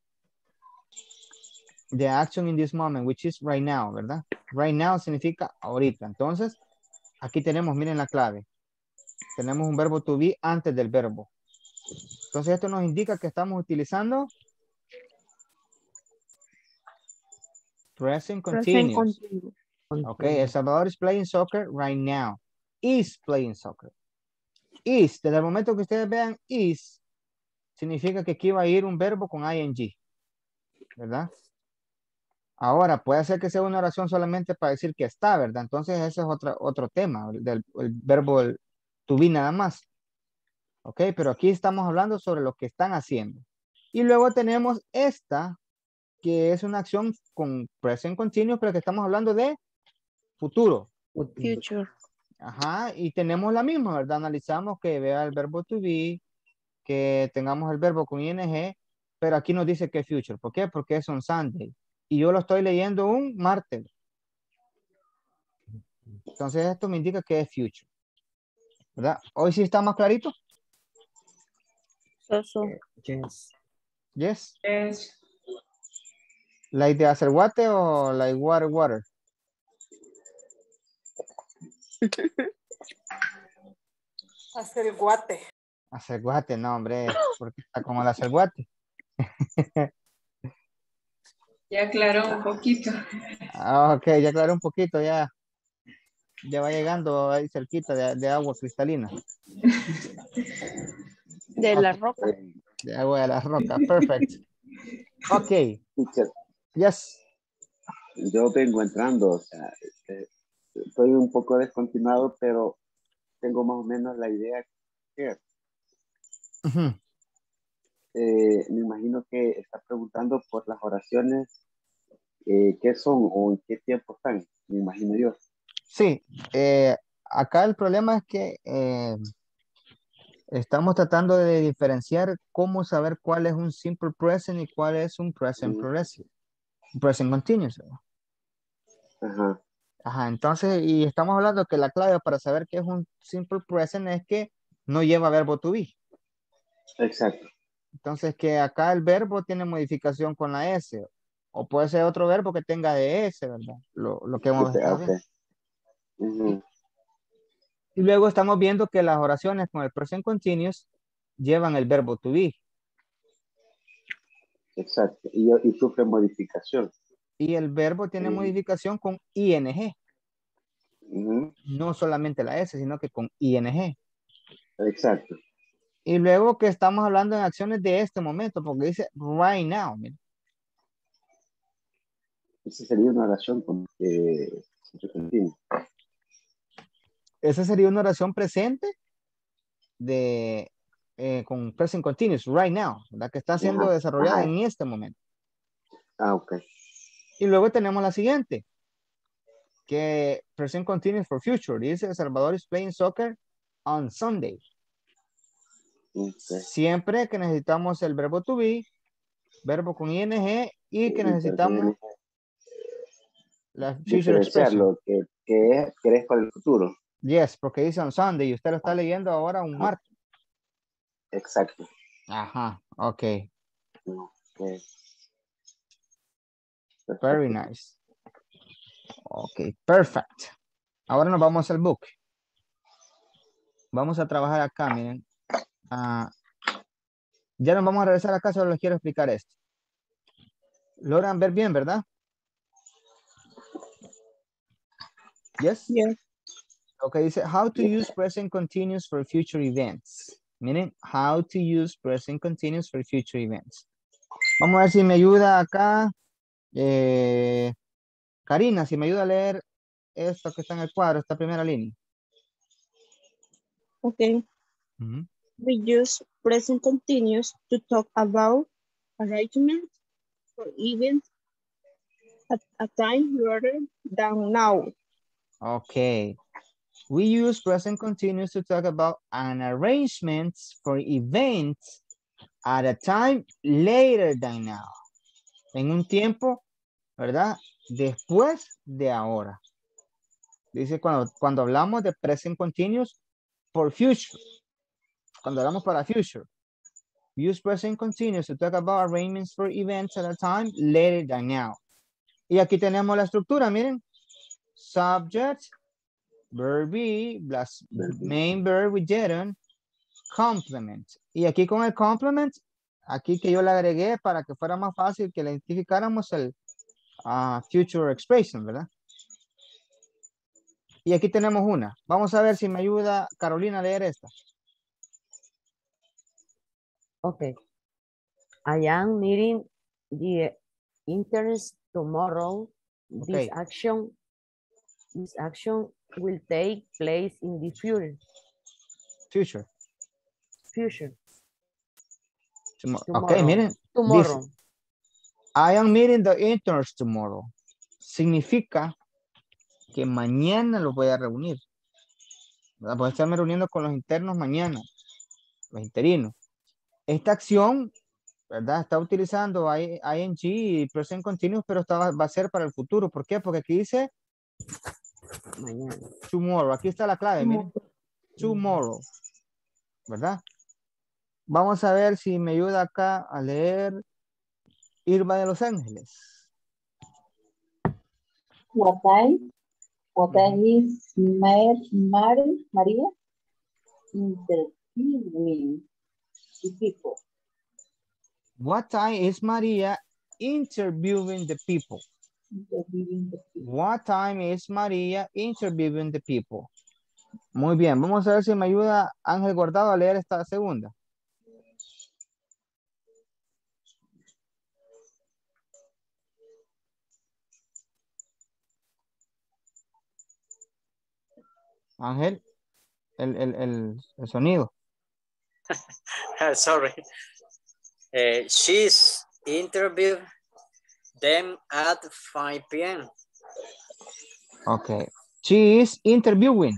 The action in this moment, which is right now, ¿verdad? Right now significa ahorita. Entonces, aquí tenemos, miren la clave. Tenemos un verbo to be antes del verbo. Entonces, esto nos indica que estamos utilizando present Present continuous. continuous. Ok, El Salvador is playing soccer right now. Is playing soccer. Is, desde el momento que ustedes vean is, significa que aquí va a ir un verbo con ing. ¿Verdad? Ahora, puede ser que sea una oración solamente para decir que está, ¿verdad? Entonces, ese es otro, otro tema, del el verbo el, to be nada más. Ok, pero aquí estamos hablando sobre lo que están haciendo. Y luego tenemos esta, que es una acción con present continuous, pero que estamos hablando de futuro. Future. Ajá, y tenemos la misma, ¿verdad? Analizamos que vea el verbo to be, que tengamos el verbo con ing, pero aquí nos dice que es future. ¿Por qué? Porque es on Sunday. Y yo lo estoy leyendo un martes. Entonces esto me indica que es future. ¿Verdad? Hoy sí está más clarito. So, so. Yes. Yes. Es Like de hacer guate o like water, water. Hacer el guate. Hacer guate, no, hombre. Porque está como el hacer guate. ya aclaró un poquito. Ah, ok, ya aclaré un poquito, ya. Ya va llegando ahí cerquita de, de agua cristalina. De la Ok, roca. de agua de la roca, perfect. Ok, Teacher, yes. yo vengo entrando, o sea, este, estoy un poco descontinuado, pero tengo más o menos la idea que Ujú. eh, me imagino que está preguntando por las oraciones, eh, qué son o en qué tiempo están, me imagino yo. Sí, eh, acá el problema es que eh, estamos tratando de diferenciar cómo saber cuál es un simple present y cuál es un present Mm, progressive, un present continuous. ¿Verdad? Ajá, Ajá, entonces, y estamos hablando que la clave para saber qué es un simple present es que no lleva verbo to be. exacto. Entonces, que acá el verbo tiene modificación con la S, o puede ser otro verbo que tenga de S, ¿verdad? Lo, lo que hemos Ok, estado ok. viendo. Ujú, Y luego estamos viendo que las oraciones con el present continuous llevan el verbo to be. Exacto. Y, y sufre modificación. Y el verbo tiene Sí. modificación con ing. Ujú. No solamente la S, sino que con ing. Exacto. Y luego que estamos hablando en acciones de este momento, porque dice right now. Mira. Esa sería una oración con eh, continuo. Esa sería una oración presente de eh, con present continuous, right now, la que está siendo Ajá, desarrollada ajá. en este momento. Ah, ok. Y luego tenemos la siguiente, que present continuous for future. Dice Salvador is playing soccer on Sunday. Okay. Siempre que necesitamos el verbo to be, verbo con ing y que necesitamos la future expression. Diferenciarlo, que, que, es, que es para el futuro. Yes, porque dice on Sunday y usted lo está leyendo ahora un Ajá. martes. Exacto. Ajá, ok. Okay. Very nice. Ok, perfect. Ahora nos vamos al book. Vamos a trabajar acá, miren. Uh, ya nos vamos a regresar acá, solo les quiero explicar esto. ¿Logran ver bien, verdad? Yes? Yes. Ok, dice, how to use present continuous for future events. Miren, how to use present continuous for future events. Vamos a ver si me ayuda acá. Eh, Karina, si me ayuda a leer esto que está en el cuadro, esta primera línea. Okay. Uh-huh. We use present continuous to talk about arrangements for events at a time rather than now. Okay. We use present continuous to talk about an arrangement for events at a time later than now. En un tiempo, ¿verdad? Después de ahora. Dice cuando, cuando hablamos de present continuous for future. Cuando hablamos para future. Use present continuous to talk about arrangements for events at a time later than now. Y aquí tenemos la estructura, miren. Subject, verb be, plus main verb with gerund, complement. Y aquí con el complement, aquí que yo le agregué para que fuera más fácil que le identificáramos el uh, future expression, ¿verdad? Y aquí tenemos una. Vamos a ver si me ayuda Carolina a leer esta. Okay. I am meeting the interns tomorrow. Okay. This action, this action will take place in the future. Future. Future. Tomorrow. Tomorrow. Okay, miren. Tomorrow. Dice, I am meeting the interns tomorrow. Significa que mañana los voy a reunir. ¿Verdad? Voy a estarme reuniendo con los internos mañana. Los interinos. Esta acción, ¿verdad? Está utilizando ing y present continuous, pero esta va, va a ser para el futuro. ¿Por qué? Porque aquí dice mañana. Tomorrow. Aquí está la clave, miren. Tomorrow. ¿Verdad? Vamos a ver si me ayuda acá a leer Irma de Los Ángeles. What time? What time is Mar Mary, Maria interviewing the people? What time is Maria interviewing the people? Interviewing the people. What time is Maria interviewing the people? Muy bien, vamos a ver si me ayuda Ángel Guardado a leer esta segunda. Ángel, el, el, el, el sonido. Sorry. Uh, she's interviewed them at five p m Okay. She is interviewing.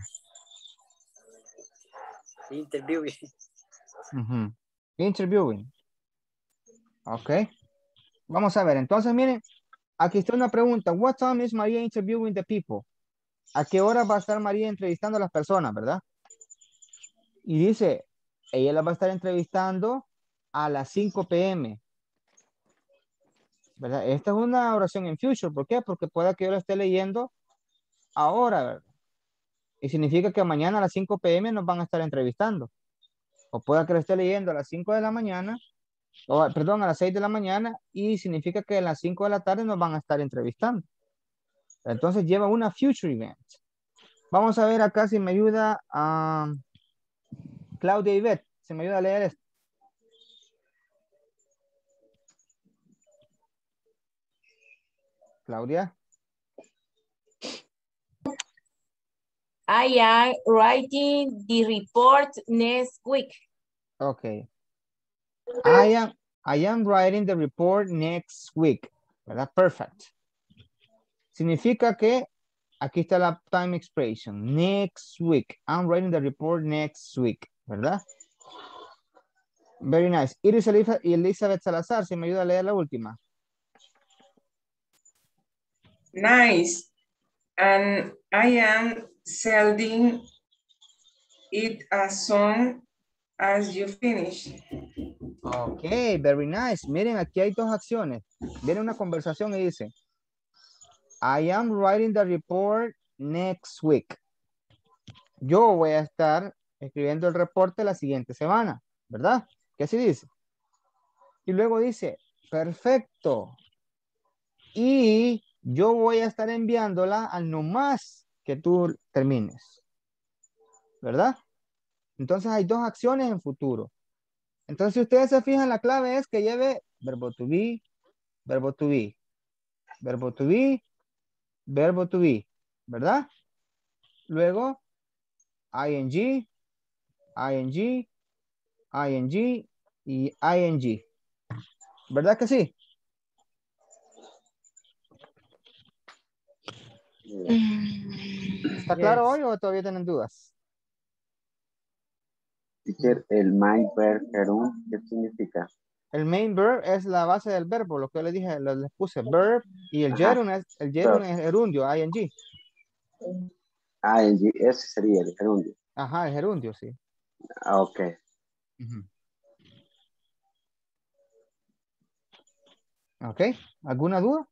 Interviewing. Uh-huh. Interviewing. Ok. Vamos a ver. Entonces, miren, aquí está una pregunta. What time is Maria interviewing the people? ¿A qué hora va a estar María entrevistando a las personas, verdad? Y dice, ella la va a estar entrevistando a las cinco p m ¿Verdad? Esta es una oración en future. ¿Por qué? Porque puede que yo la esté leyendo ahora, ¿verdad? Y significa que mañana a las cinco p m nos van a estar entrevistando. O puede que la esté leyendo a las cinco de la mañana o, perdón, a las seis de la mañana y significa que a las cinco de la tarde nos van a estar entrevistando. Entonces lleva una future event. Vamos a ver acá si me ayuda a um, Claudia Ivette. ¿Se me ayuda a leer esto? Claudia. I am writing the report next week. Okay. I am, I am writing the report next week. ¿Verdad? Perfect. Significa que aquí está la time expression. Next week. I'm writing the report next week. ¿Verdad? Very nice. Iris Elizabeth, Elizabeth Salazar, si me ayuda a leer la última. Nice. And I am sending it as soon as you finish. Ok, very nice. Miren, aquí hay dos acciones. Viene una conversación y dice, I am writing the report next week. Yo voy a estar escribiendo el reporte la siguiente semana, ¿verdad? ¿Qué así dice? Y luego dice, perfecto. Y yo voy a estar enviándola al no más que tú termines. ¿Verdad? Entonces hay dos acciones en futuro. Entonces si ustedes se fijan, la clave es que lleve verbo to be, verbo to be, verbo to be, verbo to be. ¿Verdad? Luego, ing, ing, ing y ing. ¿Verdad que sí? ¿Está claro Yes. hoy o todavía tienen dudas? Teacher, el main verb gerund, ¿qué significa? El main verb es la base del verbo, lo que yo les dije, lo- les puse verb y el Ajá. gerund es, el gerund Verb. es gerundio, ing. Ah, ing, ese sería el gerundio. Ajá, el gerundio, sí. Ah, ok. Ujú. Ok, ¿alguna duda?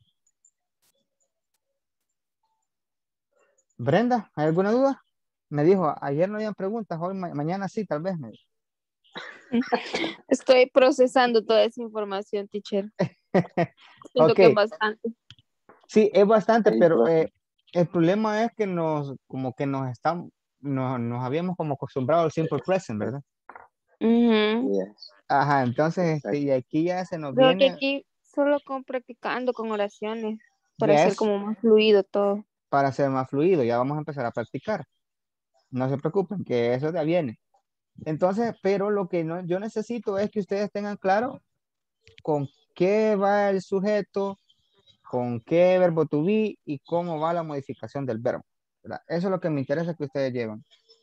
Brenda, ¿hay alguna duda? Me dijo, ayer no habían preguntas, hoy ma- mañana sí, tal vez. Me dijo. Estoy procesando toda esa información, teacher. Siento Ok, que es bastante. sí, es bastante, Ahí, pero profe. eh, el problema es que nos, como que nos estamos, nos, nos habíamos como acostumbrado al simple present, ¿verdad? Ujú. Yes. Ajá, entonces, este, Exacto. y aquí ya se nos Creo que viene, aquí solo con practicando con oraciones para hacer yes, como más fluido todo. para ser más fluido, ya vamos a empezar a practicar. No se preocupen, que eso ya viene. Entonces, pero lo que no, yo necesito es que ustedes tengan claro con qué va el sujeto, con qué verbo to be y cómo va la modificación del verbo, ¿verdad? Eso es lo que me interesa que ustedes lleven.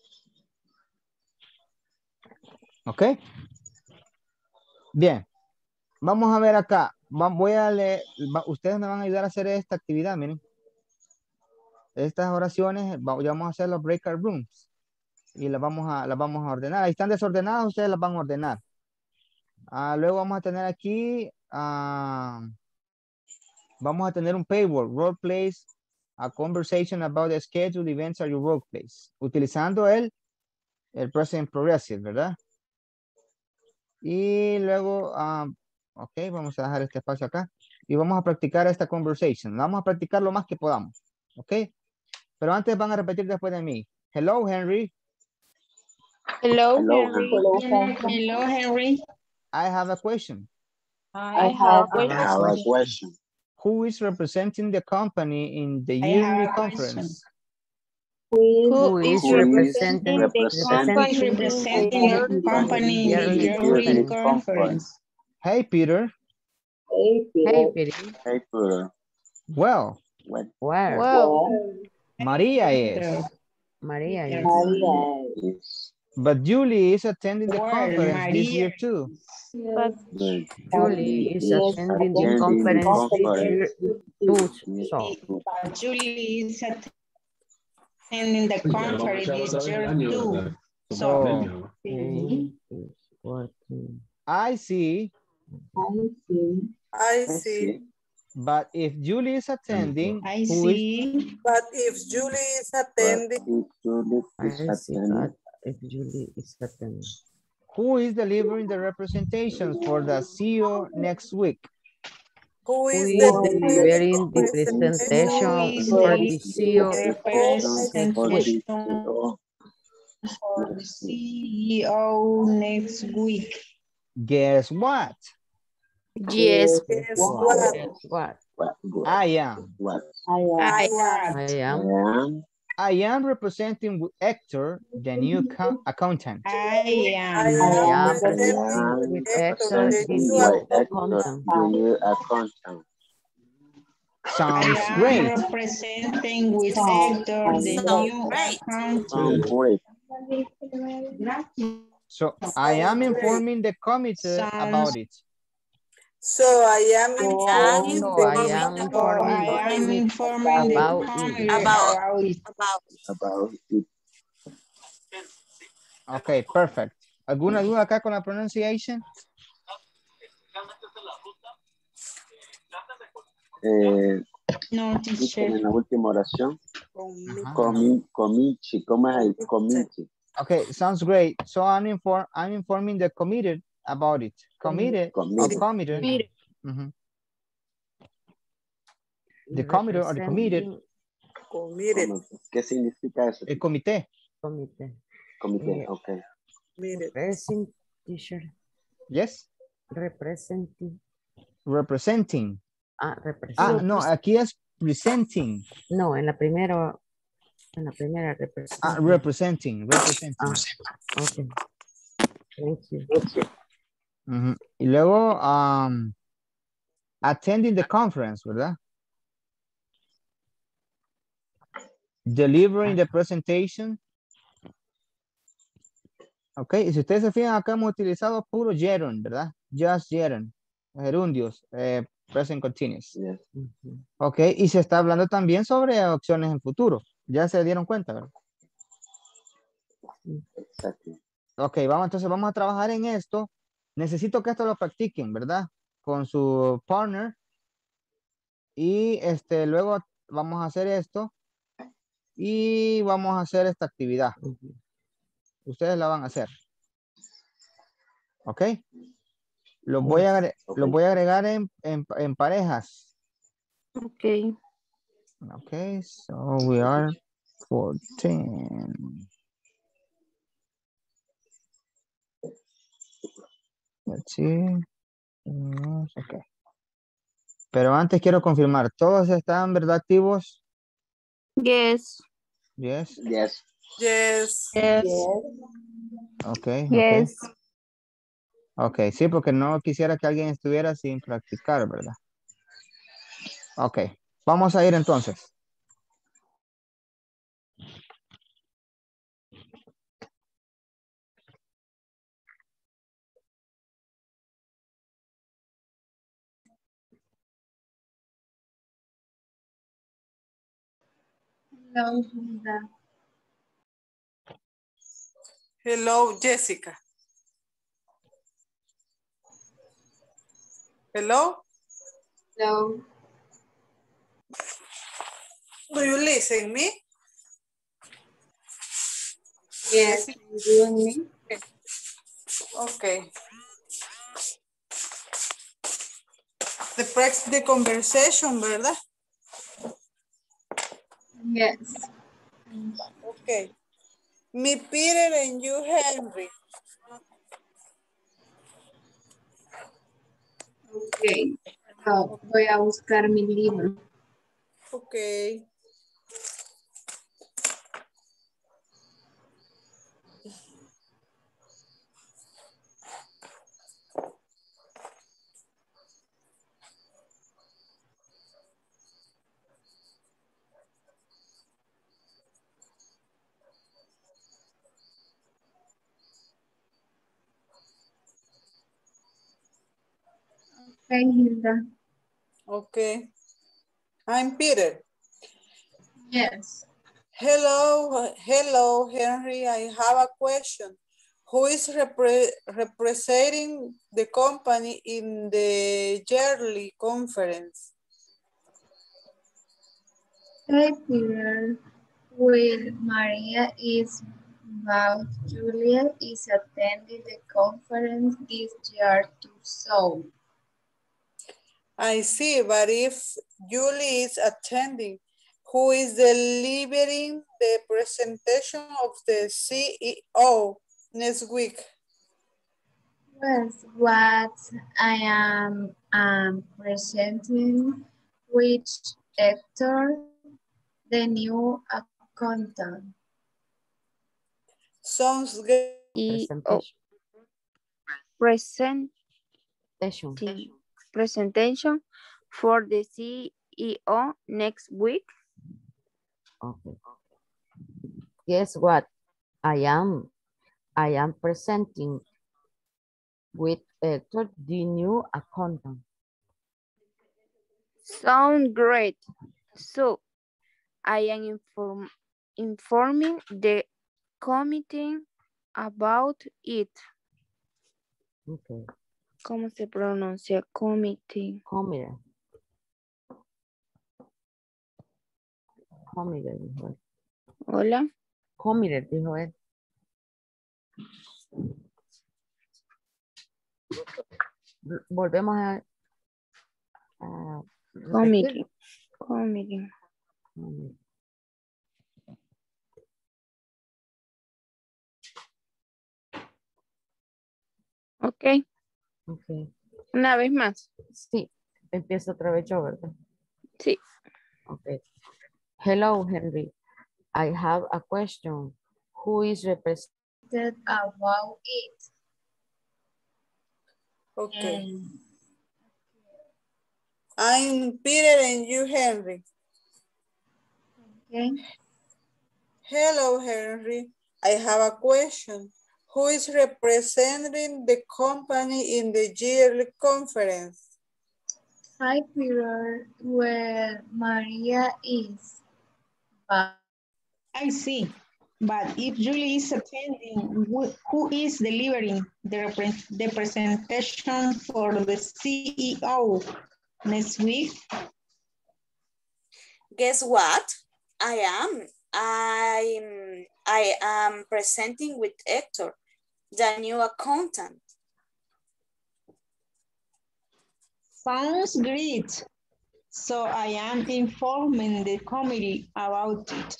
¿Ok? Bien. Vamos a ver acá. Va- voy a leer, va- ustedes me van a ayudar a hacer esta actividad, miren. Estas oraciones, va- ya vamos a hacer los breakout rooms y las vamos a, las vamos a ordenar. Ahí están desordenadas, ustedes las van a ordenar. Ah, luego vamos a tener aquí, ah, vamos a tener un paywall, role plays, a conversation about the schedule events at your workplace, utilizando el, el present progressive, ¿verdad? Y luego, ah, ok, vamos a dejar este espacio acá y vamos a practicar esta conversation. Vamos a practicar lo más que podamos, ok. Pero antes van a repetir después de mí. Hello, Henry. Hello, Hello, Henry. Henry. Hello, Henry. I have a question. I I have have a a I question. have a question. Who is representing the company in the I yearly have a question. conference? quiz. Who Who is is Who is representing the representing Who is company in the representing yearly the the company in the yearly yearly yearly conference? conference? Hey, Peter. Hey, Hey, Peter. Piri. Hey, Peter. Well, What Where? Wow. Well, Maria is, Peter. Maria is. Maria. is but Julie is attending the Where? conference this Maria. year too. But the Julie is Yes, attending the attending the attending the conference this conference year too. this So, year. But Julie is attending the conference this year too. So, So, he is working. I see, I see. I I see. see. but if Julie is attending, I who is, see. But if Julie is But attending, if Julie I is see attending, that if Julie is attending. Who is delivering the representations for the C E O next week? Who is Who the is delivering the presentation Who is for the the C E O next week? representation for the C E O next week? Guess what? Yes. Guess what? Guess what? I am. What? I am. I I am. am. I am representing with Hector, the new account accountant. I I am. I am am presenting with Hector, the Presenting new by Hector, accountant. the new accountant. Sounds I am great. representing with Hector, the new great. accountant. Sounds great. So I am informing the committee about it. So I am am informing So I the am So informing I the am committee informing the about committee it. About- about it. About About it. Okay, perfect. ¿Alguna duda acá con la pronunciation? Eh, No, dicen teacher. en la última oración, Ajá. comi, comichi, ¿cómo es ahí? Comichi. Okay, sounds great. So I'm inform I'm informing the committee about it. Committee or Committee. committee. Committee. Mhm. The committee or the committee. Representing committed. ¿Cómo? ¿Qué significa eso? El comité. committee. Comité, Eh, ok. Committed. Representing, teacher. Yes. Representing. Representing. Ah, Ah, representing. no, aquí es presenting. No, en la primera, en la primera Ah, representing. representing, representing. Ah, okay. Thank you. Ujú. Y luego, um, attending the conference, ¿verdad? Delivering the presentation. Ok, y si ustedes se fijan acá hemos utilizado puro gerund, ¿verdad? Just gerund, gerundios, eh, present continuous. Yes. Ujú. Ok, y se está hablando también sobre opciones en futuro. Ya se dieron cuenta, ¿verdad? Exacto. Ok, vamos, entonces vamos a trabajar en esto. Necesito que esto lo practiquen, ¿verdad? Con su partner. Y este, luego vamos a hacer esto. Y vamos a hacer esta actividad. Ujú. Ustedes la van a hacer. ¿Ok? Los voy a, agre- Ok. los voy a agregar en, en, en parejas. Okay. Ok, so we are fourteen. Let's see. Mm, ok. Pero antes quiero confirmar, ¿todos están, verdad, activos? Yes. Yes. Yes. Yes. Yes. Ok, Yes. ok. Ok, sí, porque no quisiera que alguien estuviera sin practicar, ¿verdad? Ok, vamos a ir entonces. Hello, Hilda. Hello, Jessica. Hello. Hello. Do you listen me? Yes, you and me. Okay. The practice the conversation, ¿verdad? Yes. Okay. Me, Peter, and you, Henry. Ok. So, voy a buscar mi libro. Okay. Okay, Hilda. Okay. I'm Peter. Yes. Hello, hello, Henry. I have a question. Who is repre representing the company in the yearly conference? Hey, Peter. Well, Maria is about Julia is attending the conference this year too, so. I see, but if Julie is attending, who is delivering the presentation of the C E O next week? Well, what I am um, presenting which actor the new accountant. Sounds good. E O present Presentation. presentation for the C E O next week. Okay. Guess what? I am. I am presenting with Hector, the new accountant. Sound great. So I am inform informing the committee about it. Okay. ¿Cómo se pronuncia committee? Committee. Committee, dijo él. Hola. Committee, dijo él. Volvemos a... a Committee. Committee. Committee. Ok. Okay. Una vez más. Sí, empiezo otra vez yo, ¿verdad? Sí. Okay. Hello, Henry. I have a question. Who is represented about it? Okay. And I'm Peter and you, Henry. okay. Hello, Henry. I have a question. Who is representing the company in the yearly conference? Hi, Peter. Where Maria is. But I see. But if Julie is attending, who, who is delivering the, repre- the presentation for the C E O next week? Guess what? I am. I'm, I am presenting with Hector, the new accountant. Sounds great. So I am informing the committee about it.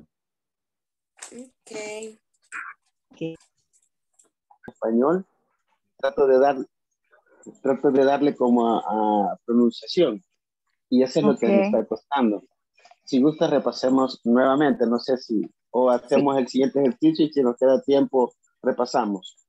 Okay. Okay. Español, trato de dar, trato de darle como a, a pronunciación y eso es lo que me Ok. está costando. Si gusta repasemos nuevamente, no sé si o hacemos el siguiente ejercicio y si nos queda tiempo repasamos.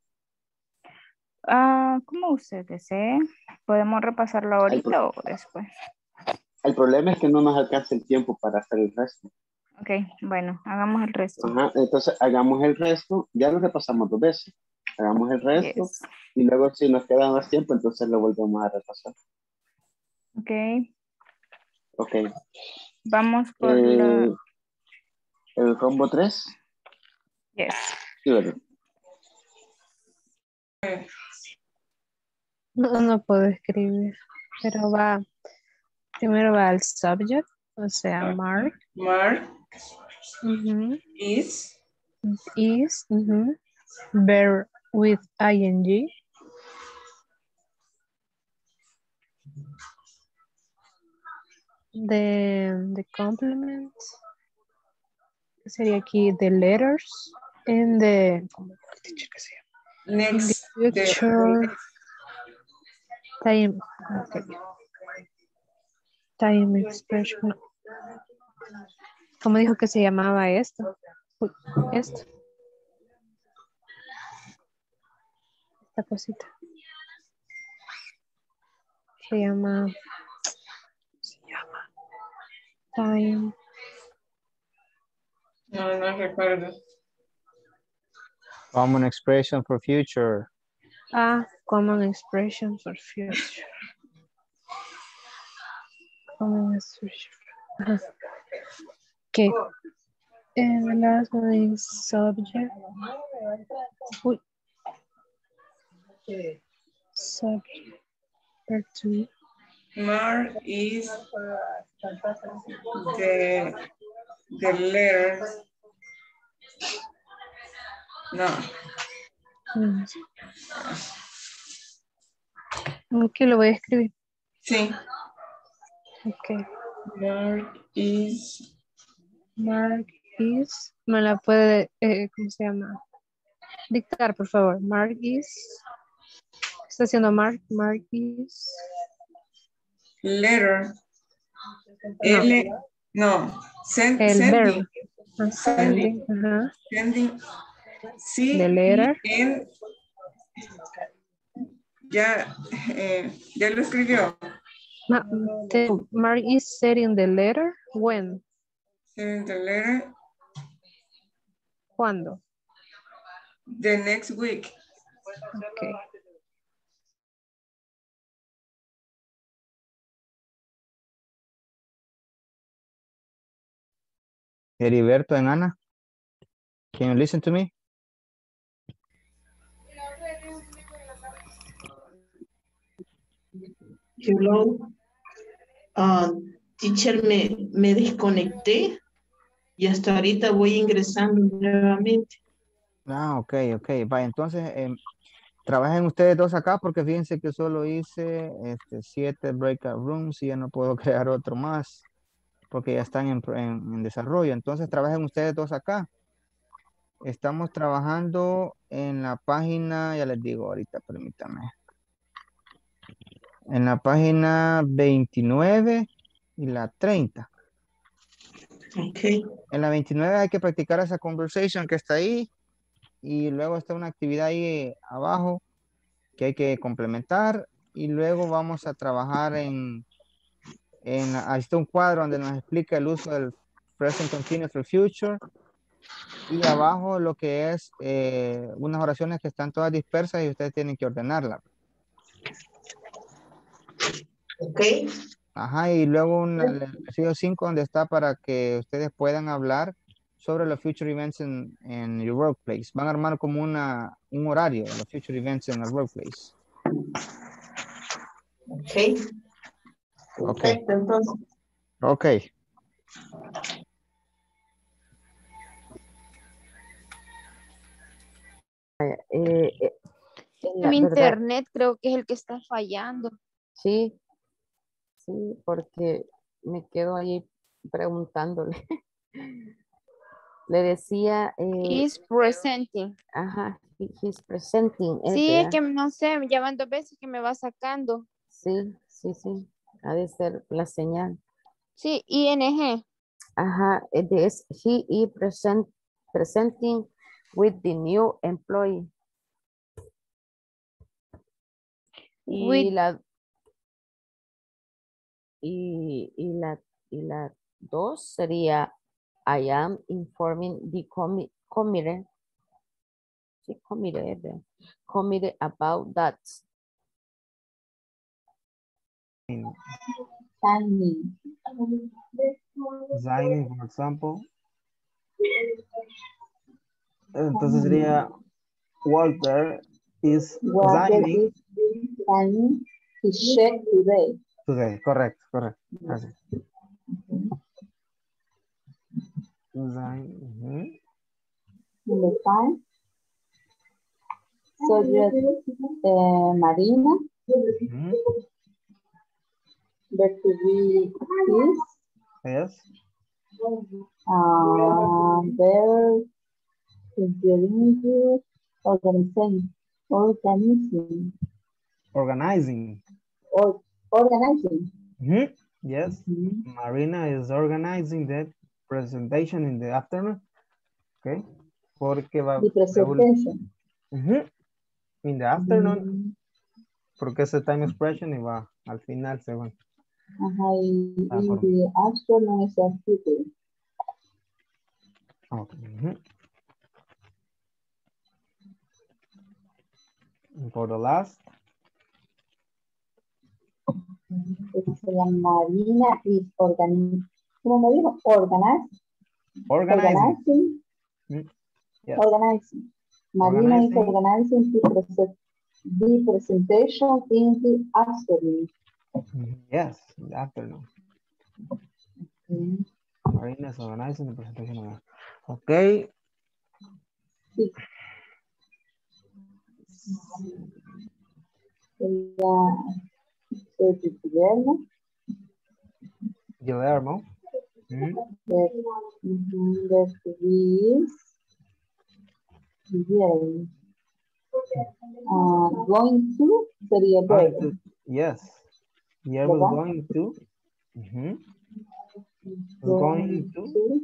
Ah, como usted desee. ¿Podemos repasarlo ahorita pro- o después? El problema es que no nos alcanza el tiempo para hacer el resto. Ok, bueno, hagamos el resto. Ajá, entonces hagamos el resto, ya lo repasamos dos veces. Hagamos el resto Yes. y luego si nos queda más tiempo, entonces lo volvemos a repasar. Ok, Ok. vamos por Eh, la... el combo tres. Yes. Sí, ¿verdad? No, no puedo escribir, pero va, primero va el subject, o sea, Mark. Mark Ujú. is Is, ujú. Bear with ing. The, the complement sería aquí the letters and the, ¿cómo te dice que se llama? next. The the- future time, okay. Time expression. ¿Cómo dijo que se llamaba esto? Uy, esto. Esta cosita. Se llama. Se llama. Time. No, no recuerdo. Common expression for future. Ah, common expression for future. Common expression. Ajá. Okay. And the last one is subject. Uy. Subject. Part two. Mark is the the letter No. Mm. Ok, lo voy a escribir. Sí. Ok. Mark is. Mark is. Me la puede, eh, ¿cómo se llama? Dictar, por favor. Mark is. Está haciendo Mark. Mark is. Letter. No. L. No. Send, El sending. verbo. Ah, Sending. Ajá. Sending. Sí. The letter. En, ya, eh, ya lo escribió. Ma- te- Mark is setting the letter. When? Sending the letter. ¿Cuándo? The next week. Ok. Heriberto and Anna, can you listen to me? Hello. Ah, teacher, me, me desconecté y hasta ahorita voy ingresando nuevamente. Ah, ok, ok. Vaya, entonces, em, trabajen ustedes dos acá porque fíjense que solo hice este, siete breakout rooms y ya no puedo crear otro más porque ya están en, en- en desarrollo. Entonces, trabajen ustedes dos acá. Estamos trabajando en la página, ya les digo ahorita, permítame. En la página veintinueve y la treinta. Ok. En la veintinueve hay que practicar esa conversation que está ahí y luego está una actividad ahí abajo que hay que complementar y luego vamos a trabajar en, en ahí está un cuadro donde nos explica el uso del present continuous for future y abajo lo que es eh, unas oraciones que están todas dispersas y ustedes tienen que ordenarlas. Ok. Ajá, y luego un, el ejercicio cinco donde está para que ustedes puedan hablar sobre los future events en, en your workplace. Van a armar como una, un horario de los future events en el workplace. Ok. Ok. Perfecto, entonces. Ok. Eh, eh, en la Mi verdad, internet creo que es el que está fallando. sí, sí, porque me quedo ahí preguntándole. Le decía, eh, Is presenting. ajá, he- he's presenting, eh, Sí, es ¿verdad? que no sé, ya van dos veces que me va sacando. Sí, sí, sí, ha de ser la señal. Sí, I N G. Ajá, it is he is present, presenting with the new employee. Y With- la y, y la y la dos sería I am informing the commi committee. Sí, committee, ¿verdad? Committee about that. Signing. Signing, for example. Entonces sería Walter is Walter signing is signing his check today. today. Correcto, correcto. Así. Sign, ujú. Number five. Subject uh, Marina. Ujú. Verb to be is. Yes. Um, verb to organizing, organizing, Organizing. or organizing. Mhm. Yes. Marina is organizing the presentation in the afternoon. Okay. Porque va. The presentation. Ujú. In the afternoon. Porque ese time expression y va al final según. Ajá, y, Ah, y por- the afternoon is a future. Okay. Ujú. And for the last. La Marina is organizing. ¿Cómo me dijo? Organize. Organizing. Organizing. Mm, yes. Organizing. Marina is Organizing. organizing the, present, the presentation in the afternoon. Mhm. Yes, in the afternoon. Mm. Marina is organizing the presentation. Okay. Sí. Sería este, Guillermo. Guillermo. Mm. That, mhm, that is Guillermo. Uh, going to sería Going verbo. to, yes. Guillermo is ¿Verdad? going to. Mhm. Is Going going to to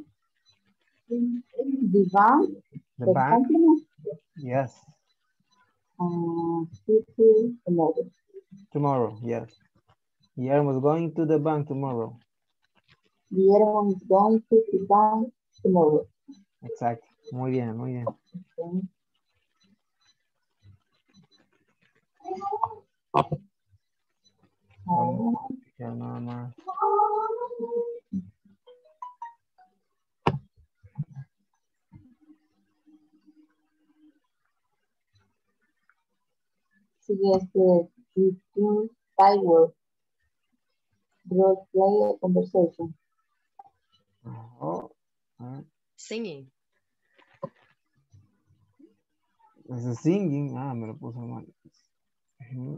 the bank. the The bank. company. Yes. Uh, to tomorrow. Tomorrow, yes. Guillermo is going to the bank tomorrow. Guillermo is going to the bank tomorrow. Exacto. Muy bien, muy bien. Vamos a fijar nada más. Sigue este between fireworks. Role play a conversation. Oh, ah, Singing. es a singing. Ah, me lo puse mal. Ujú.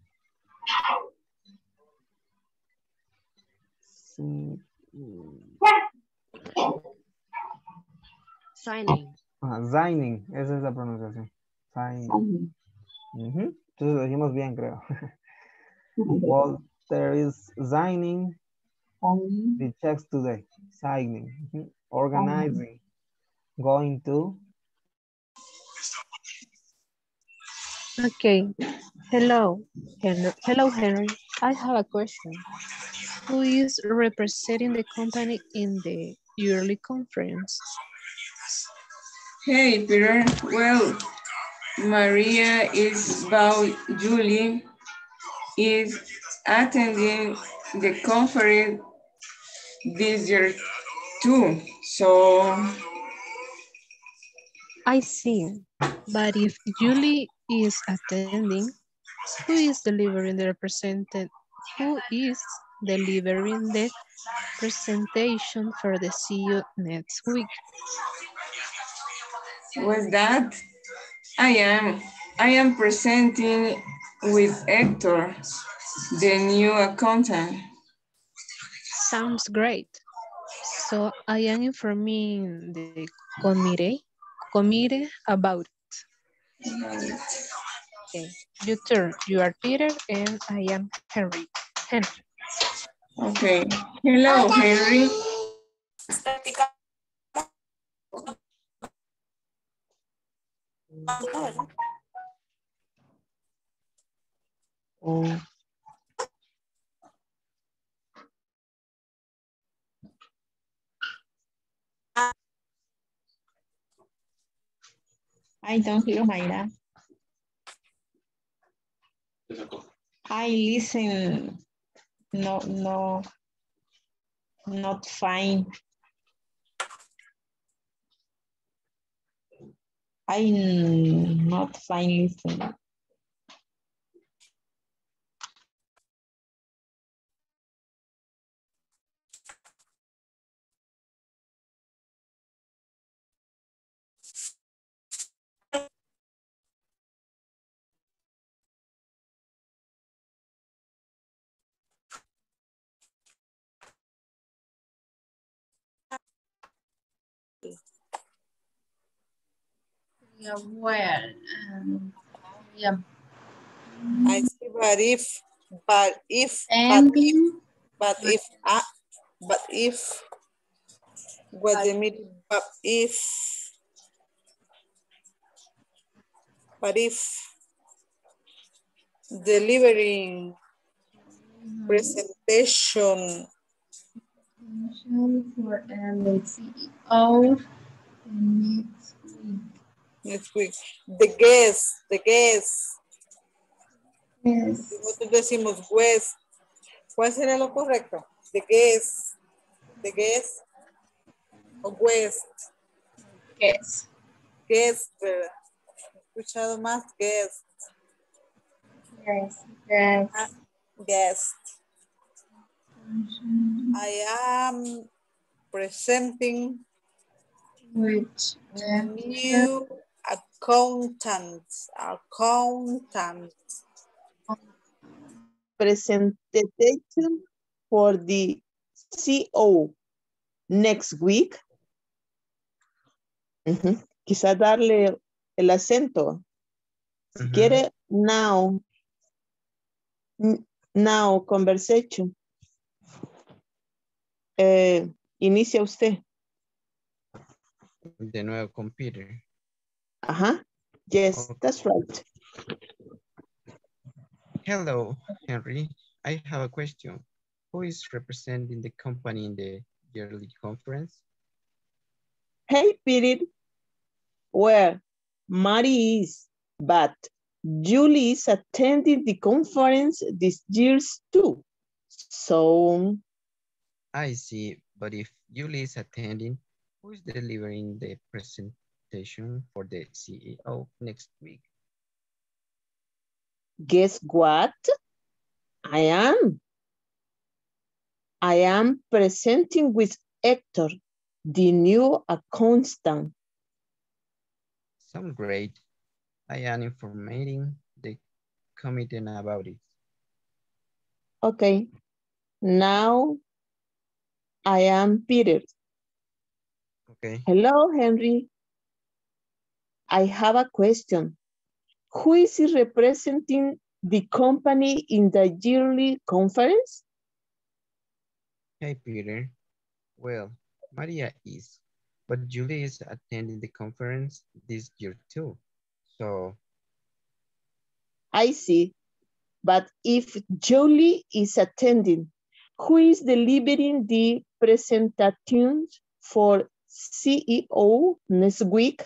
Sing- Signing. Ah, signing, esa es la pronunciación. Signing. Ujú. Entonces lo dijimos bien, creo. Walter is signing the checks today. Signing. Ujú. Organizing. Going to. Okay. Hello. Hello, hello, Henry. I have a question. Who is representing the company in the yearly conference? Hey, Peter. Well, Maria is about Julie is attending the conference this year too. So I see. But if Julie is attending, who is delivering the represented? Who is delivering the presentation for the C E O next week? with that, I am. I am presenting with Hector, the new accountant. Sounds great. So I am informing the committee, committee about it. Okay, your turn. You are Peter and I am Henry. Henry. Okay. Hello, Henry. Oh. I don't hear Mayra. I listen. No, no, not fine. I'm not fine listening. Yeah, well, um, yeah. I see, but if, but if, but And if, but if, ah, but if, what the meaning, but if, but if, delivering presentation, for um, the C E O next week. next week, the guest, the guest, Yes. nosotros decimos guest, ¿cuál sería lo correcto? The guest, the guest, o guest, Yes. guest, ¿verdad? He escuchado más guest, Yes. Yes. ah, guest. I am presenting Which new Accountants. Accountants. Presentation for the C O next week. Uh-huh. Quizá darle el acento. Si uh-huh. quiere, now. Now, conversation. Eh, inicia usted. De nuevo con Peter. Ajá. Yes, okay. That's right. Hello, Henry. I have a question. Who is representing the company in the yearly conference? Hey, Peter. Well, Mari is, but Julie is attending the conference this year too. So. I see, but if Julie is attending, who is delivering the presentation for the C E O next week? Guess what? I am. I am presenting with Hector, the new accountant. Sounds great. I am informing the committee about it. Okay. Now I am Peter. Okay. Hello, Henry. I have a question. Who is representing the company in the yearly conference? Hey, Peter. Well, Maria is, but Julie is attending the conference this year too. So. I see. But if Julie is attending, who is delivering the presentations for C E O next week?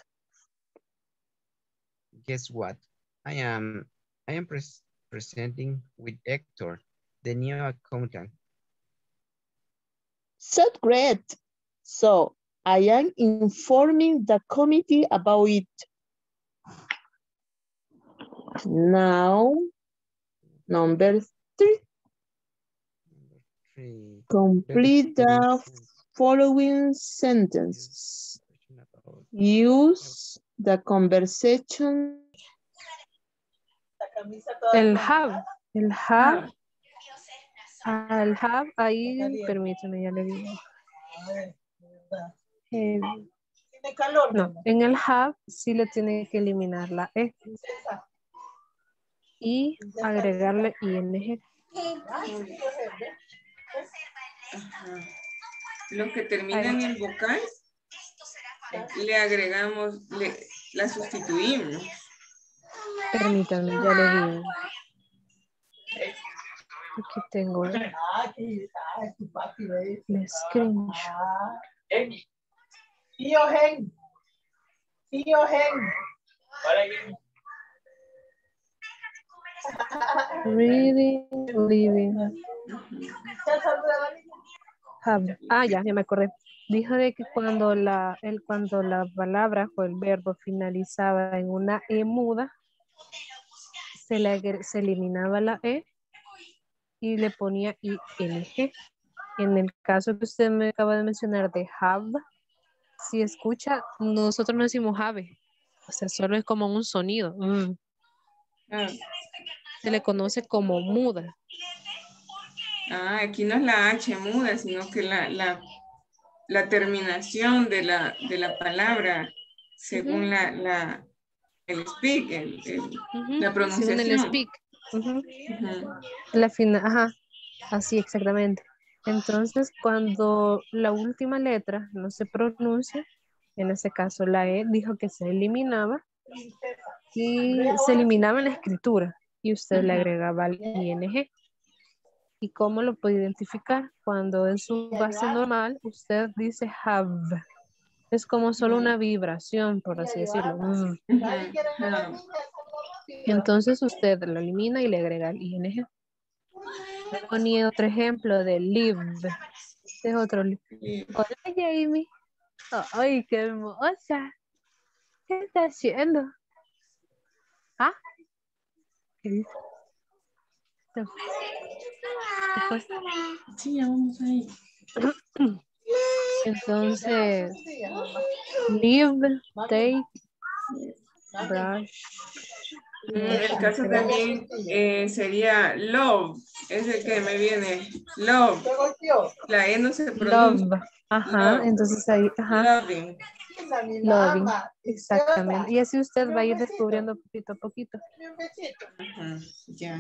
Guess what? I am I am pres presenting with Hector, the new accountant. So great. So I am informing the committee about it. Now, number three. Number three. Complete the following sentences. Use the conversation. El have. El have. Al have, ahí, permíteme, ya le digo. Eh, no, en el have sí le tiene que eliminar la E. Y agregarle ing. Ajá. Los que terminan en vocal, le agregamos, le, la sustituimos. Permítanme, ya le digo. Aquí tengo el, el screenshot. Reading, living. Have. Ah, ya, ya me acordé. Dijo de que cuando la, el, cuando la palabra o el verbo finalizaba en una E muda, se, le, se eliminaba la E y le ponía ing. En el caso que usted me acaba de mencionar de have, si escucha, nosotros no decimos have. O sea, solo es como un sonido. Mm. Ah. Se le conoce como muda. Ah, aquí no es la H muda, sino que la, la, la terminación de la, de la palabra según uh-huh. la, la, el speak, el, el, uh-huh. la pronunciación. Según el speak. Uh-huh. Uh-huh. La fina, ajá, así exactamente. Entonces, cuando la última letra no se pronuncia, en ese caso la E dijo que se eliminaba y se eliminaba en la escritura y usted uh-huh. le agregaba el ing. ¿Y cómo lo puede identificar? Cuando en su base normal usted dice have. Es como solo una vibración, por así decirlo. Uh-huh. Uh-huh. Entonces usted lo elimina y le agrega el ing. Ponía otro ejemplo de live. Este es otro. Hola, Jamie. Ay, qué hermosa. ¿Qué está haciendo? ¿Ah? ¿Qué dice? Sí, vamos ahí. Entonces, live, take, brush. Mm, el caso también eh, sería love, es el que me viene, love. La E no se pronuncia. Love. Ajá, Love. entonces ahí, ajá. Loving. Loving, exactamente. Y así usted va a ir descubriendo poquito a poquito. Ajá, ya.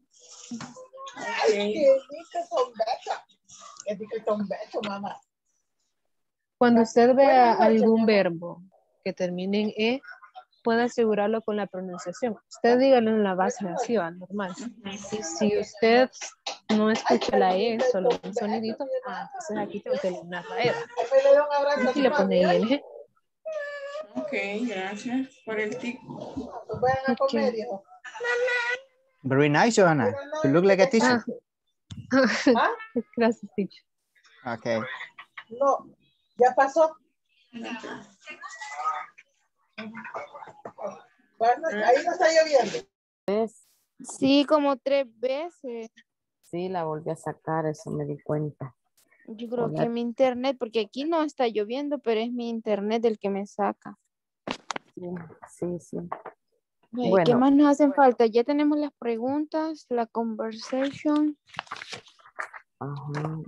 Cuando usted vea algún verbo que termine en E, puede asegurarlo con la pronunciación. Usted dígalo en la base nativa, normal. Y si usted no escucha la E, solo un sonidito, ah, entonces aquí tengo que eliminar la E. Y le pone I N G. Ok, gracias por el tip. Okay. Very nice, Johanna. You look like a teacher. Ah. Gracias, teacher. Okay. No, ya pasó. Ahí no está lloviendo. ¿Ves? Sí, como tres veces. Sí, la volví a sacar, eso me di cuenta. Yo creo Hola. que mi internet, porque aquí no está lloviendo, pero es mi internet el que me saca. Sí, sí, sí. Ay, Bueno. ¿qué más nos hacen falta? Ya tenemos las preguntas, la conversation. Ajá.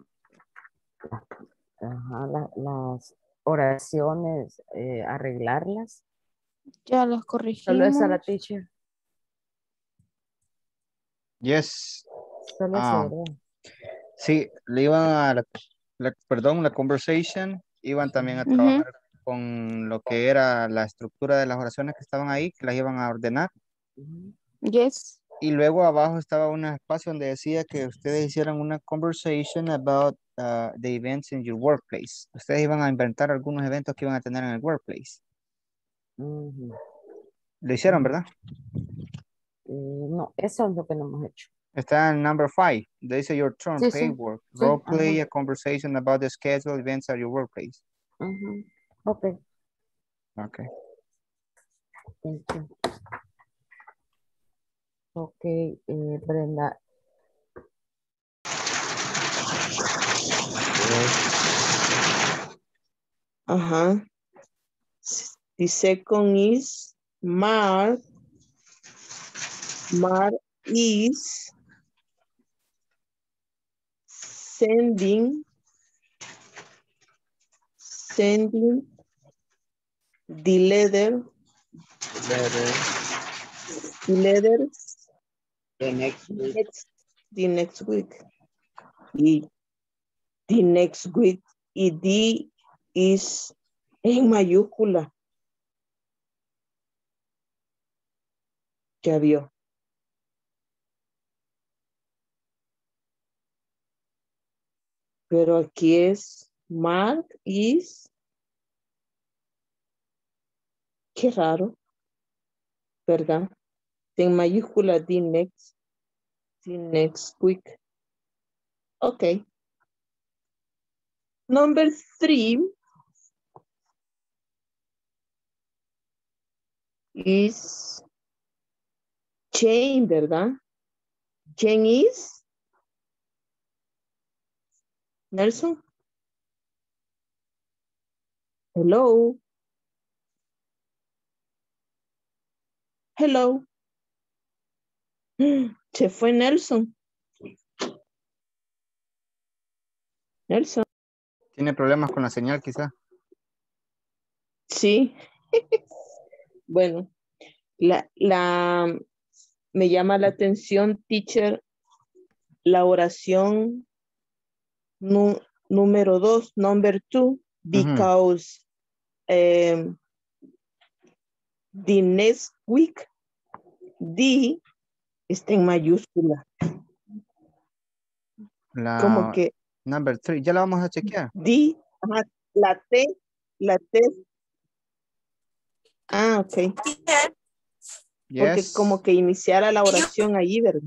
Ajá, la- las oraciones, eh, arreglarlas. Ya las Solo esa corregimos. la teacher. Yes. Solo Ah, esa, ¿verdad? sí, le iban a la, la- perdón, la conversation, iban también a Ujú. trabajar con lo que era la estructura de las oraciones que estaban ahí, que las iban a ordenar. Yes. Y luego abajo estaba un espacio donde decía que ustedes hicieran una conversation about uh, the events in your workplace. Ustedes iban a inventar algunos eventos que iban a tener en el workplace. Ujú. Lo hicieron, Ujú. ¿verdad? Eh, no, eso es lo que no hemos hecho. Está en number five. Dice your turn, Sí, sí. paperwork. Sí, Role play ajá. a conversation about the scheduled events at your workplace. Ujú. Ok, Okay. thank you. Ok, eh, Brenda. Uh-huh. The second is Mark. Mark is sending sending the letter Letter. the letters The next week. next the next week. Y the next week. Y the is en mayúscula. Ya vio. Pero aquí es Mark is. Qué raro, ¿verdad? En mayúscula the next. The next week. Okay. Number three is Jane, ¿verdad? Jane is Nelson. Hello. Hello. Se fue Nelson. Nelson. Tiene problemas con la señal quizá. Sí. Bueno, la, la, me llama la atención, teacher, la oración nu- número dos, number two, because um, the next week, the está en mayúscula. La Como que number three, ya la vamos a chequear. the, ajá, la T, la T. Ah, ok. Porque Yes. como que iniciara la oración allí, ¿verdad?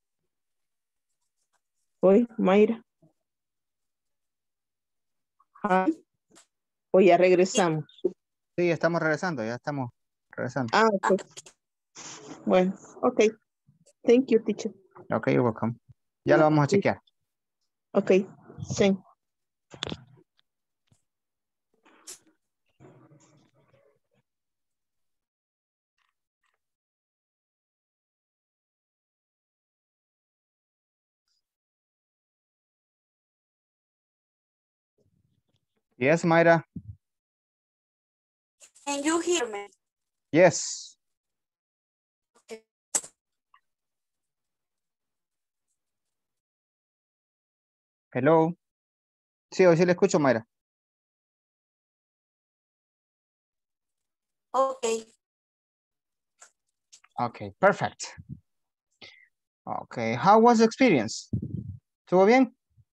Hoy, Mayra. Ah, o ya regresamos. Sí, estamos regresando, ya estamos regresando. Ah, ok. Bueno, ok. Thank you, teacher. Ok, you're welcome. Ya lo vamos a chequear. Ok, sí. Yes, Mayra. Can you hear me? Yes. Okay. Hello. Sí, hoy sí le escucho, Mayra. Okay. Okay, perfect. Okay, how was the experience? ¿Estuvo bien?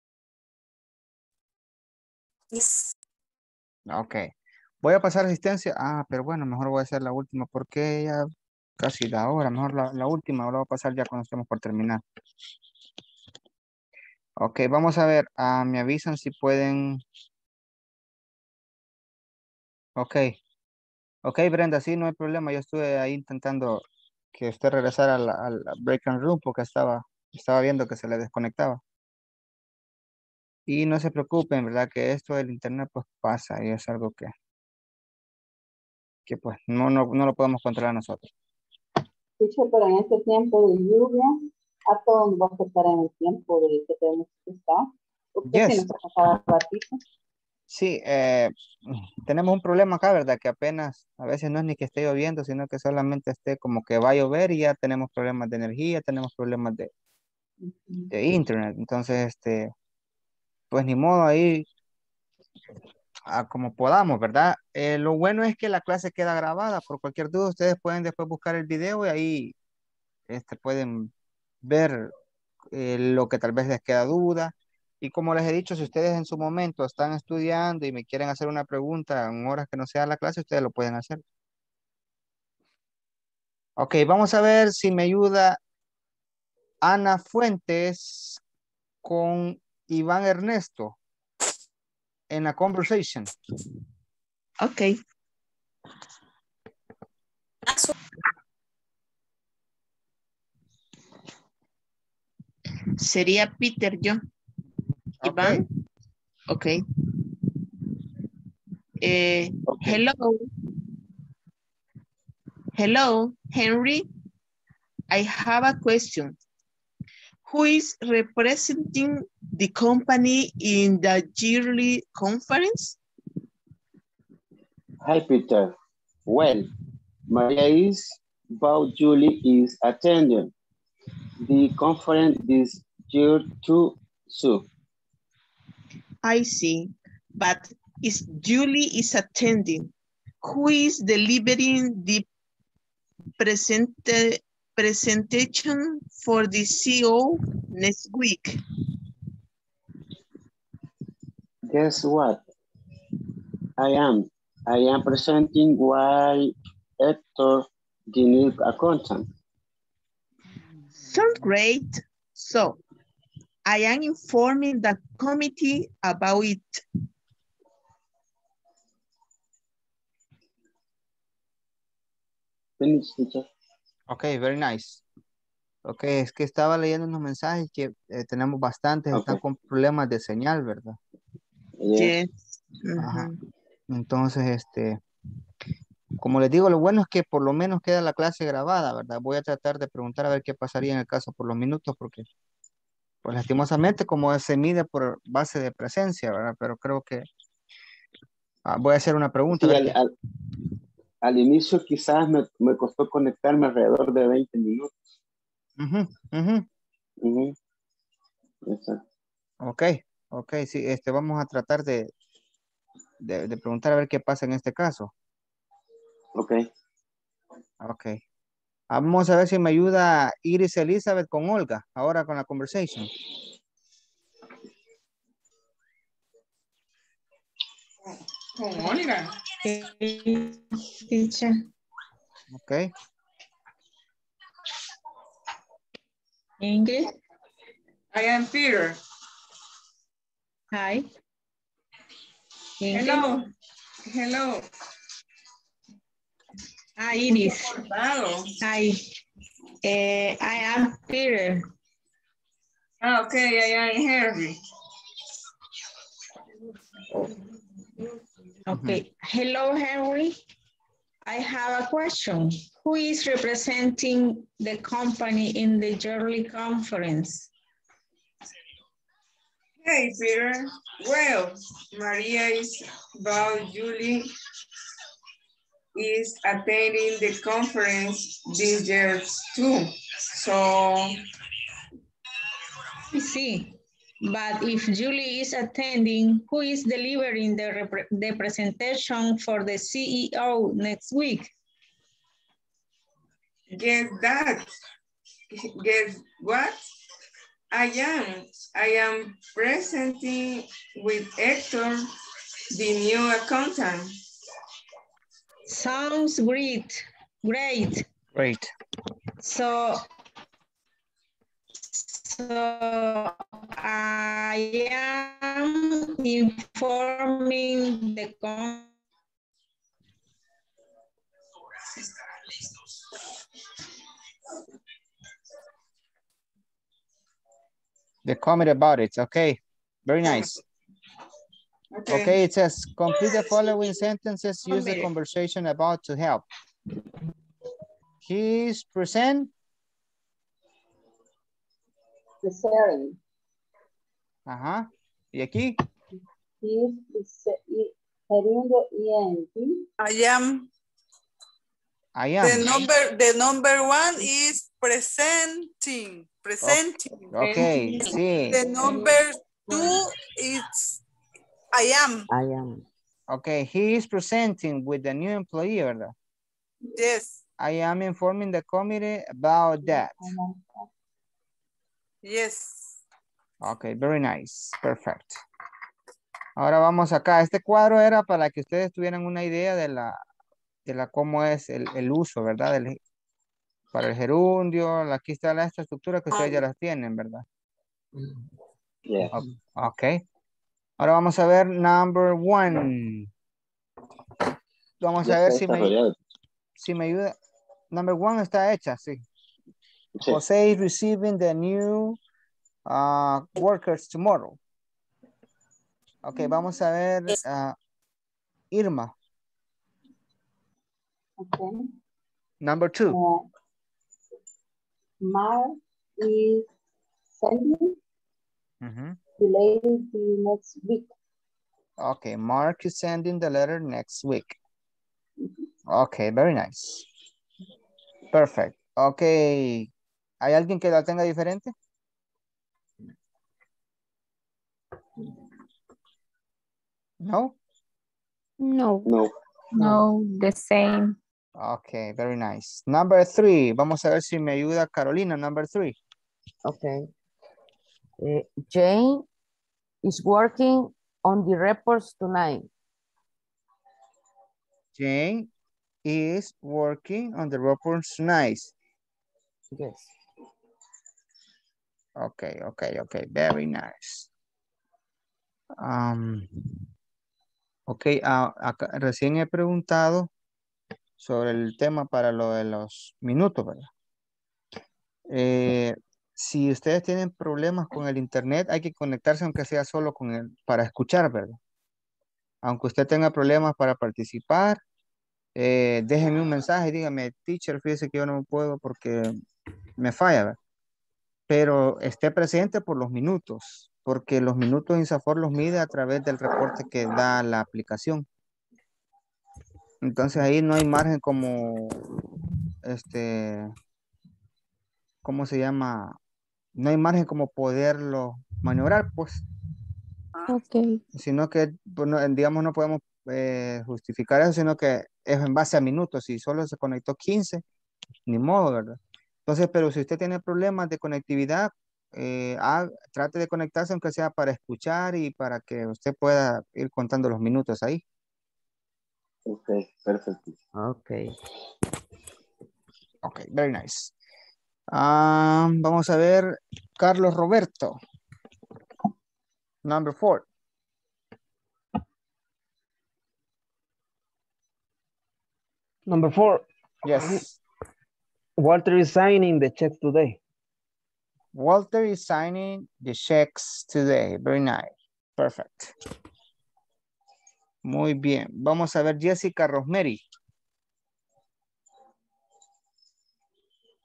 Yes. Okay. Voy a pasar asistencia. Ah, pero bueno, mejor voy a hacer la última porque ya casi la hora. Mejor la, la última, la voy a pasar ya cuando estemos por terminar. Ok, vamos a ver. Ah, me avisan si pueden. Ok. Ok, Brenda, sí, no hay problema. Yo estuve ahí intentando que usted regresara al, al break and room porque estaba, estaba viendo que se le desconectaba. Y no se preocupen, ¿verdad? Que esto del internet pues pasa y es algo que, que pues no, no, no lo podemos controlar nosotros. Dicho, pero en este tiempo de lluvia, ¿a todos nos va a afectar en el tiempo de que tenemos que estar? Porque si Yes. nos toca cada ratito. Sí, eh, tenemos un problema acá, ¿verdad? Que apenas, a veces no es ni que esté lloviendo, sino que solamente esté como que va a llover y ya tenemos problemas de energía, tenemos problemas de, de internet. Entonces, este, pues ni modo ahí, a como podamos, ¿verdad? Eh, lo bueno es que la clase queda grabada. Por cualquier duda, ustedes pueden después buscar el video y ahí este, pueden ver eh, lo que tal vez les queda duda. Y como les he dicho, si ustedes en su momento están estudiando y me quieren hacer una pregunta en horas que no sea la clase, ustedes lo pueden hacer. Ok, vamos a ver si me ayuda Ana Fuentes con Iván Ernesto en la conversation. Ok. Sería Peter yo. Iván. Ok. Eh, Okay. Hello. Hello, Henry. I have a question. Who is representing the company in the yearly conference? Hi, Peter. Well, Maria is, but Julie is attending the conference this year too, so. I see, but is Julie is attending. Who is delivering the present, presentation for the C E O next week? Guess what? I am. I am presenting while Hector, the new accountant. Sounds great. So, I am informing the committee about it. Finish, teacher. Ok, very nice. Ok, es que estaba leyendo unos mensajes que eh, tenemos bastantes, Okay. están con problemas de señal, ¿verdad? Yes. Ajá. Entonces, este, como les digo, lo bueno es que por lo menos queda la clase grabada, ¿verdad? Voy a tratar de preguntar a ver qué pasaría en el caso por los minutos, porque, pues lastimosamente, como se mide por base de presencia, ¿verdad? Pero creo que ah, voy a hacer una pregunta. Sí, a ver al, qué- al, al inicio quizás me, me costó conectarme alrededor de veinte minutos. Ujú, ujú. Uh-huh. Exacto. Ok, ok, sí, este, vamos a tratar de, de, de preguntar a ver qué pasa en este caso. Ok. Ok. Vamos a ver si me ayuda Iris Elizabeth con Olga, ahora con la conversation. Con Olga. Teacher. Ok. Ingrid. I am Peter. Hi. Ingrid. Hello. Hello. Ah, Iris. Cortado. Hi. Eh, I am Peter. Ah, okay, I am Henry. Okay. Hello, Henry. I have a question. Who is representing the company in the yearly conference? Hey, Peter. Well, Maria is about Julie is attending the conference this year too. So, Sí. But if Julie is attending, who is delivering the, repre the presentation for the C E O next week? guess that. Guess what? I am. I am presenting with Hector, the new accountant. Sounds great. Great. Great. So, so I am informing the con The comment about it. Okay. Very nice. Okay. Okay, it says complete the following sentences. Use the Okay. conversation about to help. He's present. Preparing. Ajá. ¿Y aquí? He is heading the E N T. I am. I The am. number, the number one is presenting. Presenting. Okay, sí. The number two is I am. I am. Okay, he is presenting with the new employee, ¿verdad? Yes. I am informing the committee about that. Yes. Okay, very nice. Perfect. Ahora vamos acá. Este cuadro era para que ustedes tuvieran una idea de la, de la cómo es el, el uso, ¿verdad? Del, para el gerundio. Aquí está la esta estructura que ustedes ya las tienen, ¿verdad? Yes. Ok. Ahora vamos a ver number one. Vamos Ya a ver está si me, desarrollado. si me ayuda. Number one está hecha, sí. Sí. Jose is receiving the new uh, workers tomorrow. Ok, vamos a ver uh, Irma. Okay. Number two. Uh, Mark is sending Mhm. the lady the next week. Okay, Mark is sending the letter next week. Okay, very nice. Perfect. Okay. ¿Hay alguien que la tenga diferente? No? No. No. No, the same. Okay, very nice. Number three. Vamos a ver si me ayuda Carolina. Number three. Okay. Uh, Jane is working on the reports tonight. Jane is working on the reports tonight. Yes. Okay, okay, okay. Very nice. Um, ok, ah, acá, recién he preguntado sobre el tema para lo de los minutos, ¿verdad? Eh, si ustedes tienen problemas con el internet, hay que conectarse aunque sea solo con el, para escuchar, ¿verdad? Aunque usted tenga problemas para participar, eh, déjenme un mensaje, dígame, teacher, fíjese que yo no puedo porque me falla, ¿verdad? Pero esté presente por los minutos, porque los minutos INSAFORP los mide a través del reporte que da la aplicación. Entonces ahí no hay margen como, este, ¿cómo se llama? No hay margen como poderlo maniobrar, pues. Ok. Sino que, pues, no, digamos, no podemos eh, justificar eso, sino que es en base a minutos. Si solo se conectó quince, ni modo, ¿verdad? Entonces, pero si usted tiene problemas de conectividad, eh, ha- trate de conectarse aunque sea para escuchar y para que usted pueda ir contando los minutos ahí. Ok, perfecto. Okay. Ok, very nice. Ah, vamos a ver, Carlos Roberto. Number four. Number four. Yes. Walter is signing the checks today. Walter is signing the checks today. Very nice. Perfect. Muy bien. Vamos a ver Jessica Rosemary.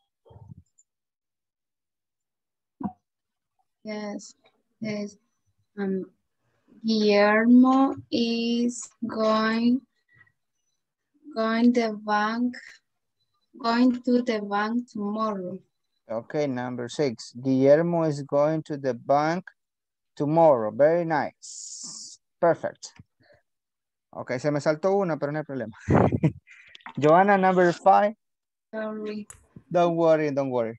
Yes, yes. Um, Guillermo is going going the bank going to the bank tomorrow. Okay, number six. Guillermo is going to the bank tomorrow. Very nice. Perfect. Okay, se me saltó una, pero no hay problema. Joanna, number five. Sorry. Don't worry, don't worry.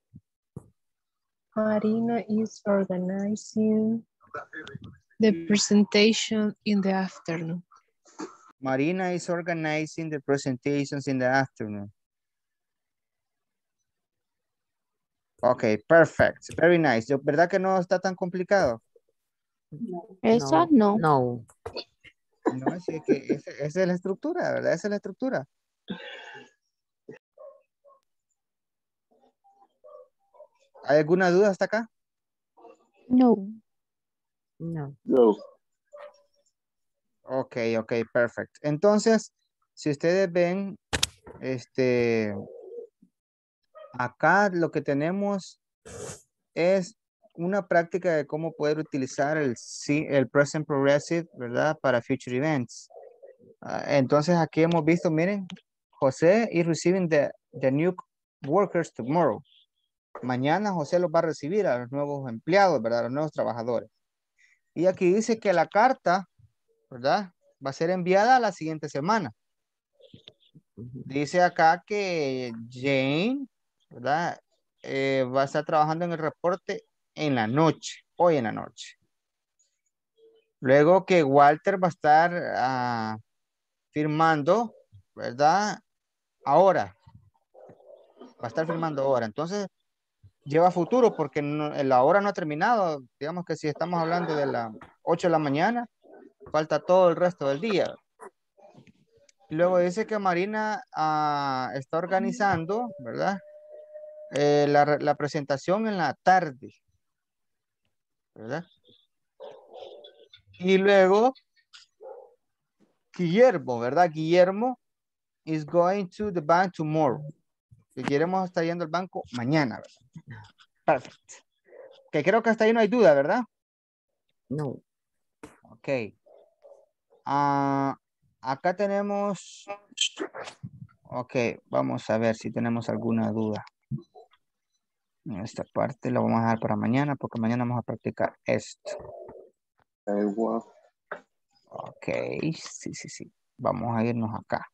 Marina is organizing the presentation in the afternoon. Marina is organizing the presentations in the afternoon. Okay, perfect. Very nice. ¿Verdad que no está tan complicado? Esa no. No. No, sí, es que esa, esa es la estructura, ¿verdad? Esa es la estructura. ¿Hay alguna duda hasta acá? No. No. No. Ok, ok, perfect. Entonces, si ustedes ven, este, acá lo que tenemos es una práctica de cómo poder utilizar el, sí, el present progressive, ¿verdad? Para future events. Uh, entonces aquí hemos visto, miren, José is receiving the, the new workers tomorrow. Mañana José los va a recibir a los nuevos empleados, ¿verdad? A los nuevos trabajadores. Y aquí dice que la carta, ¿verdad? Va a ser enviada a la siguiente semana. Dice acá que Jane, ¿verdad? Eh, va a estar trabajando en el reporte en la noche, hoy en la noche. Luego que Walter va a estar uh, firmando, ¿verdad? Ahora. Va a estar firmando ahora. Entonces, lleva futuro porque no, la hora no ha terminado. Digamos que si estamos hablando de las ocho de la mañana, falta todo el resto del día. Luego dice que Marina uh, está organizando, ¿verdad? Eh, la, la presentación en la tarde, ¿verdad? Y luego, Guillermo, ¿verdad? Guillermo is going to the bank tomorrow. Guillermo está yendo al banco mañana, ¿verdad? Perfecto. Que creo que hasta ahí no hay duda, ¿verdad? No. Ok. Uh, acá tenemos... Ok, vamos a ver si tenemos alguna duda. En esta parte la vamos a dejar para mañana porque mañana vamos a practicar esto. Ok, sí, sí, sí. Vamos a irnos acá.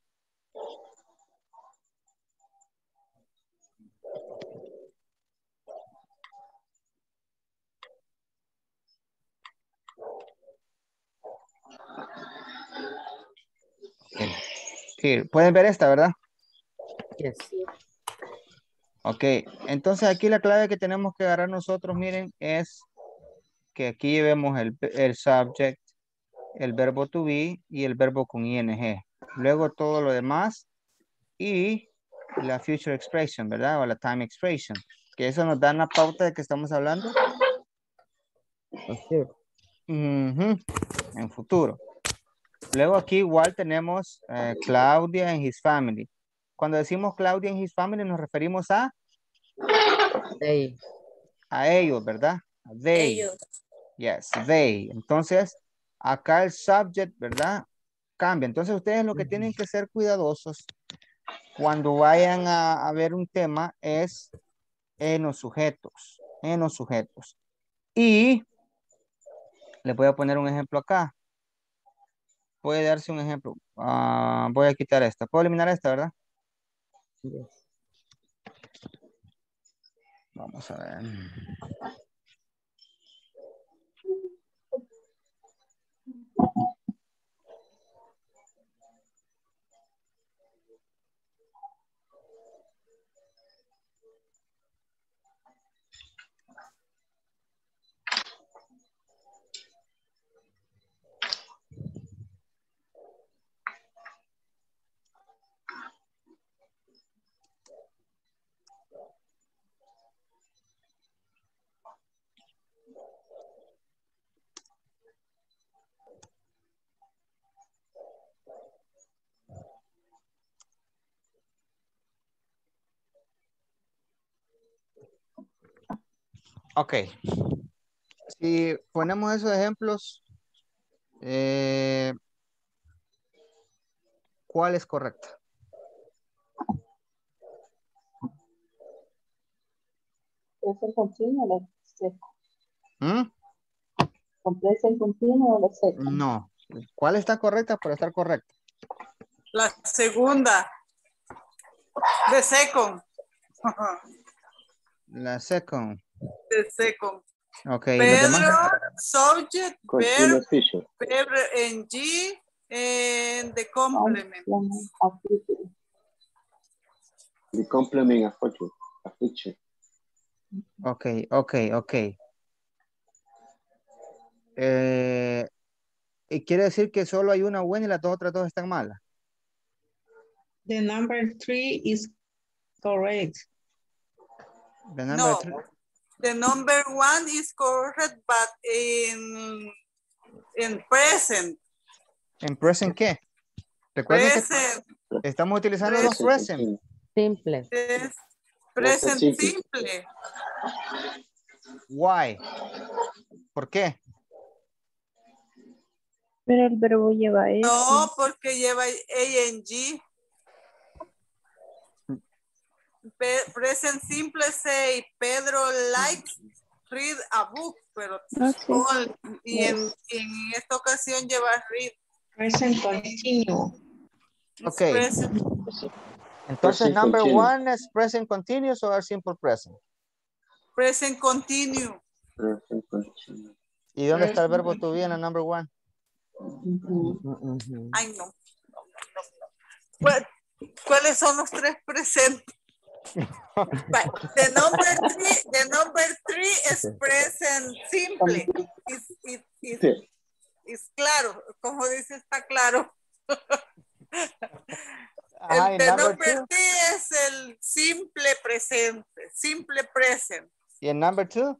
Okay. Sí, pueden ver esta, ¿verdad? Yes. Ok, entonces aquí la clave que tenemos que agarrar nosotros, miren, es que aquí vemos el, el subject, el verbo to be y el verbo con ing. Luego todo lo demás y la future expression, ¿verdad? O la time expression. Que eso nos da una pauta de que estamos hablando. Okay. Uh-huh. En futuro. Luego aquí igual tenemos uh, Claudia and his family. Cuando decimos Claudia and his family nos referimos a They. a ellos, ¿verdad? A they. Ellos. Yes, they. Entonces, acá el subject, ¿verdad? Cambia. Entonces, ustedes lo que tienen que ser cuidadosos cuando vayan a, a ver un tema es en los sujetos, en los sujetos. Y les voy a poner un ejemplo acá. Puede darse un ejemplo. Uh, voy a quitar esta. Puedo eliminar esta, ¿verdad? Yes. Vamos a ver. Ok. Si si ponemos esos ejemplos, eh, ¿cuál es correcta? Present continuo o la seco. ¿Mm? Con present continuo o la seco. No. ¿Cuál está correcta para estar correcta? La segunda. The second. La second. The second. Ok, ¿y los demás? Pedro, subject, Continuous verb, future. verb en G, and the complement. The complement of future. A future. Ok, ok, ok. Eh, y quiere decir que solo hay una buena y las dos otras dos están malas. The number three is correct. The number No, three. the number one is correct, but in, in present. ¿En present qué? Recuerden Present. que estamos utilizando los present. Simple. Yes. Present simple. simple. Why? ¿Por qué? Pero el verbo lleva eso. No, porque lleva ing. Pe present simple say Pedro likes read a book, pero Okay. all, y en, Yes. en esta ocasión lleva read. Present continuo. Ok. Present. Entonces, Present number continuous. one es present continuous o simple present. Present continue. Present continuous. ¿Y dónde está el verbo to be en la number one? Ay, no. ¿Cuál- ¿Cuáles son los tres presentes? Right. The number three, the number three is present simple. Is, is, is, Sí. is claro, como dice, está claro. Ajá, El y the number number two? three es el simple presente, simple present. ¿Y el number two?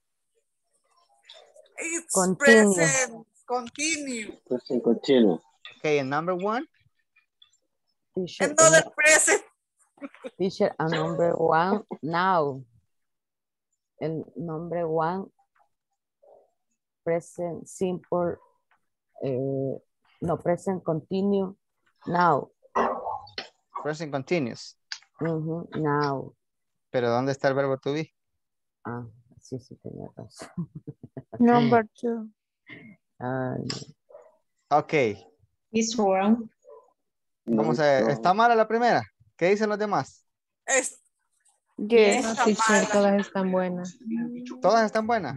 It's Continue. present, continue. Present continuous. Okay, and number one? Teacher, Another and- present. teacher, a number one now. El number one present simple, eh, no present continue now. Present continuous. Ujú, now. ¿Pero dónde está el verbo to be? Ah, sí, sí, tenía razón. Number two. Ay, Ok. It's wrong. Vamos No, a ver. no. ¿Está mala la primera? ¿Qué dicen los demás? Es, Yes. está Teacher, mala. todas están buenas. ¿Todas están buenas?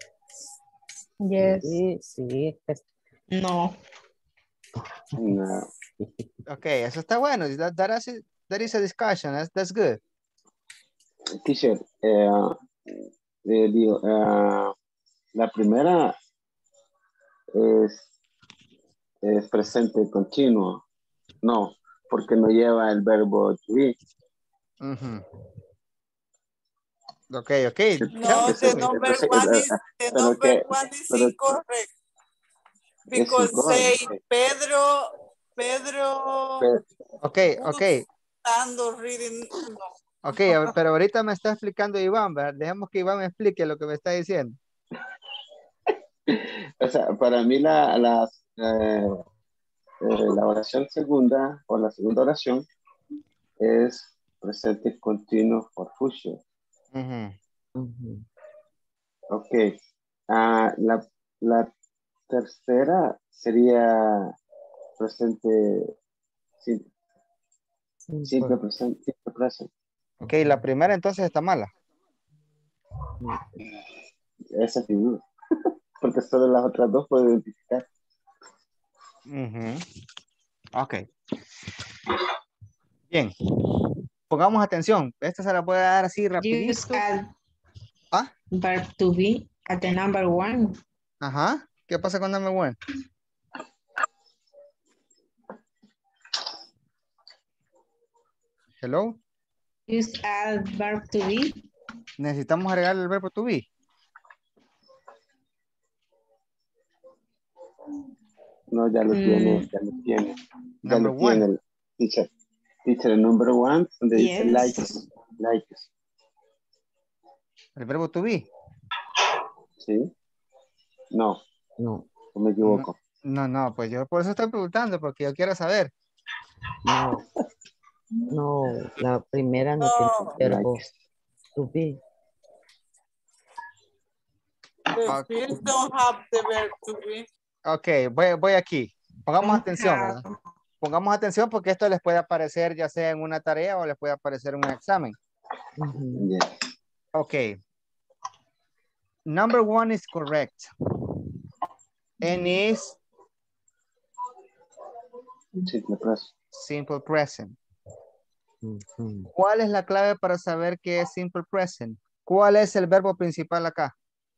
Yes. sí, sí. es- No. No. Ok, eso está bueno. That, that, is, that is a discussion. That's, that's good. Teacher, eh, eh, digo, eh, la primera es, es presente continuo. No, porque no lleva el verbo to be. Ujú. Ok, ok. No, Entonces, the number entonces, one eh, is, the pero number que- one is pero- incorrect. Because say incorrect. Pedro, Pedro, Pe- Ok, ok. estando reading, no. Ok, a ver, pero ahorita me está explicando Iván, ¿verdad? Dejemos que Iván me explique lo que me está diciendo. O sea, para mí la, la, eh, eh, la oración segunda o la segunda oración es presente continuo for future. Ujú. Ujú. Ok. Ah, la, la tercera sería presente simple, Simple. simple presente. Simple present. Ok, la primera entonces está mala. Esa figura. Porque solo las otras dos puedo identificar. Ujú. Ok. Bien. Pongamos atención. Esta se la puede dar así Use rapidito. add Ah, verb to be at the number one. ajá. ¿Qué pasa con number one? Hello. Use add verb to be. Necesitamos agregar el verbo to be. No, ya lo Mm. tiene, ya lo tiene. Ya Number lo tiene one. el teacher. Teacher, el number one, donde dice Yes. likes. Likes. El verbo to be. Sí. No. No. ¿O me equivoco? No, no, pues yo por eso estoy preguntando, porque yo quiero saber. No. No, la primera no, No. tiene verbo Like. to be. The Ok, field don't have the verb to be. okay, voy, voy aquí. Pongamos Don't atención, have. ¿verdad? Pongamos atención porque esto les puede aparecer ya sea en una tarea o les puede aparecer en un examen. Ujú. Yes. Okay. Number one is correct. And is Simple present. simple present. Ujú. ¿Cuál es la clave para saber qué es simple present? ¿Cuál es el verbo principal acá?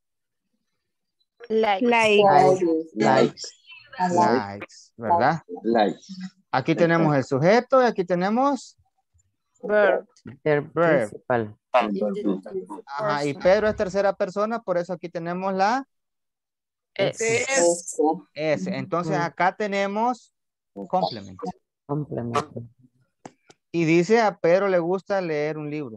Like. Like. Likes. Likes, ¿verdad? Likes. Aquí tenemos el sujeto y aquí tenemos Verb. Verb verb. principal. Ajá, y Pedro es tercera persona, por eso aquí tenemos la Es. Es. S. Entonces Ujú. acá tenemos complement. Complemento. Y dice a Pedro le gusta leer un libro.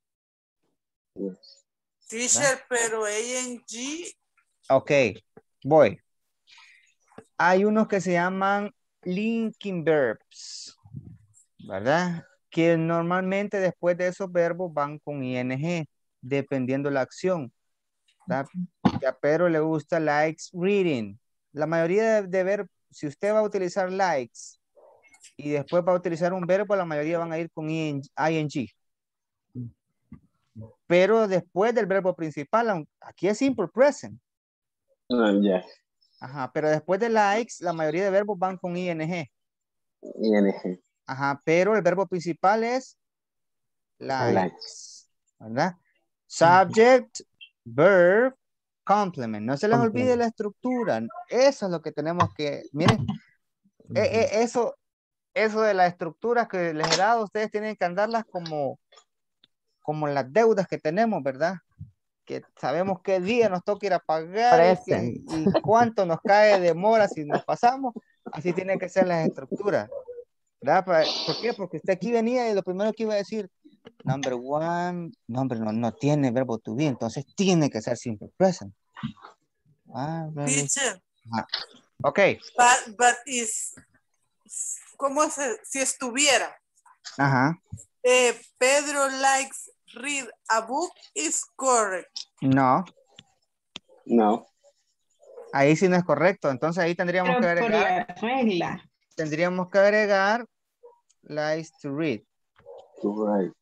Yes. Teacher, pero ing. Ok, voy. Hay unos que se llaman linking verbs, ¿verdad? Que normalmente después de esos verbos van con ing, dependiendo la acción. ¿Verdad? Que a Pedro le gusta likes reading. La mayoría de, de verbos, si usted va a utilizar likes y después va a utilizar un verbo, la mayoría van a ir con ing. Pero después del verbo principal, aun- aquí es simple present. Ah, yes. Ajá, pero después de likes, la mayoría de verbos van con ing. ing. Ajá, pero el verbo principal es likes, Likes. ¿verdad? Subject, verb, complement. No se les olvide Complemento. la estructura. Eso es lo que tenemos que, miren, eh, eh, eso, eso de las estructuras que les he dado, ustedes tienen que andarlas como, como las deudas que tenemos, ¿verdad? Que sabemos qué día nos toca ir a pagar y, que, Present. y cuánto nos cae de mora si nos pasamos. Así tienen que ser las estructuras, ¿verdad? Pa- ¿Por qué? Porque usted aquí venía y lo primero que iba a decir, number one, number no, no tiene verbo to be, entonces tiene que ser simple present. Ah, really? Teacher, Ajá. Ok, but, but is, ¿cómo se, si estuviera? ajá, Eh, Pedro likes read a book is correct. no, No. ahí sí no es correcto, entonces ahí tendríamos que Pero por agregar, la regla. tendríamos que agregar likes to read. To write.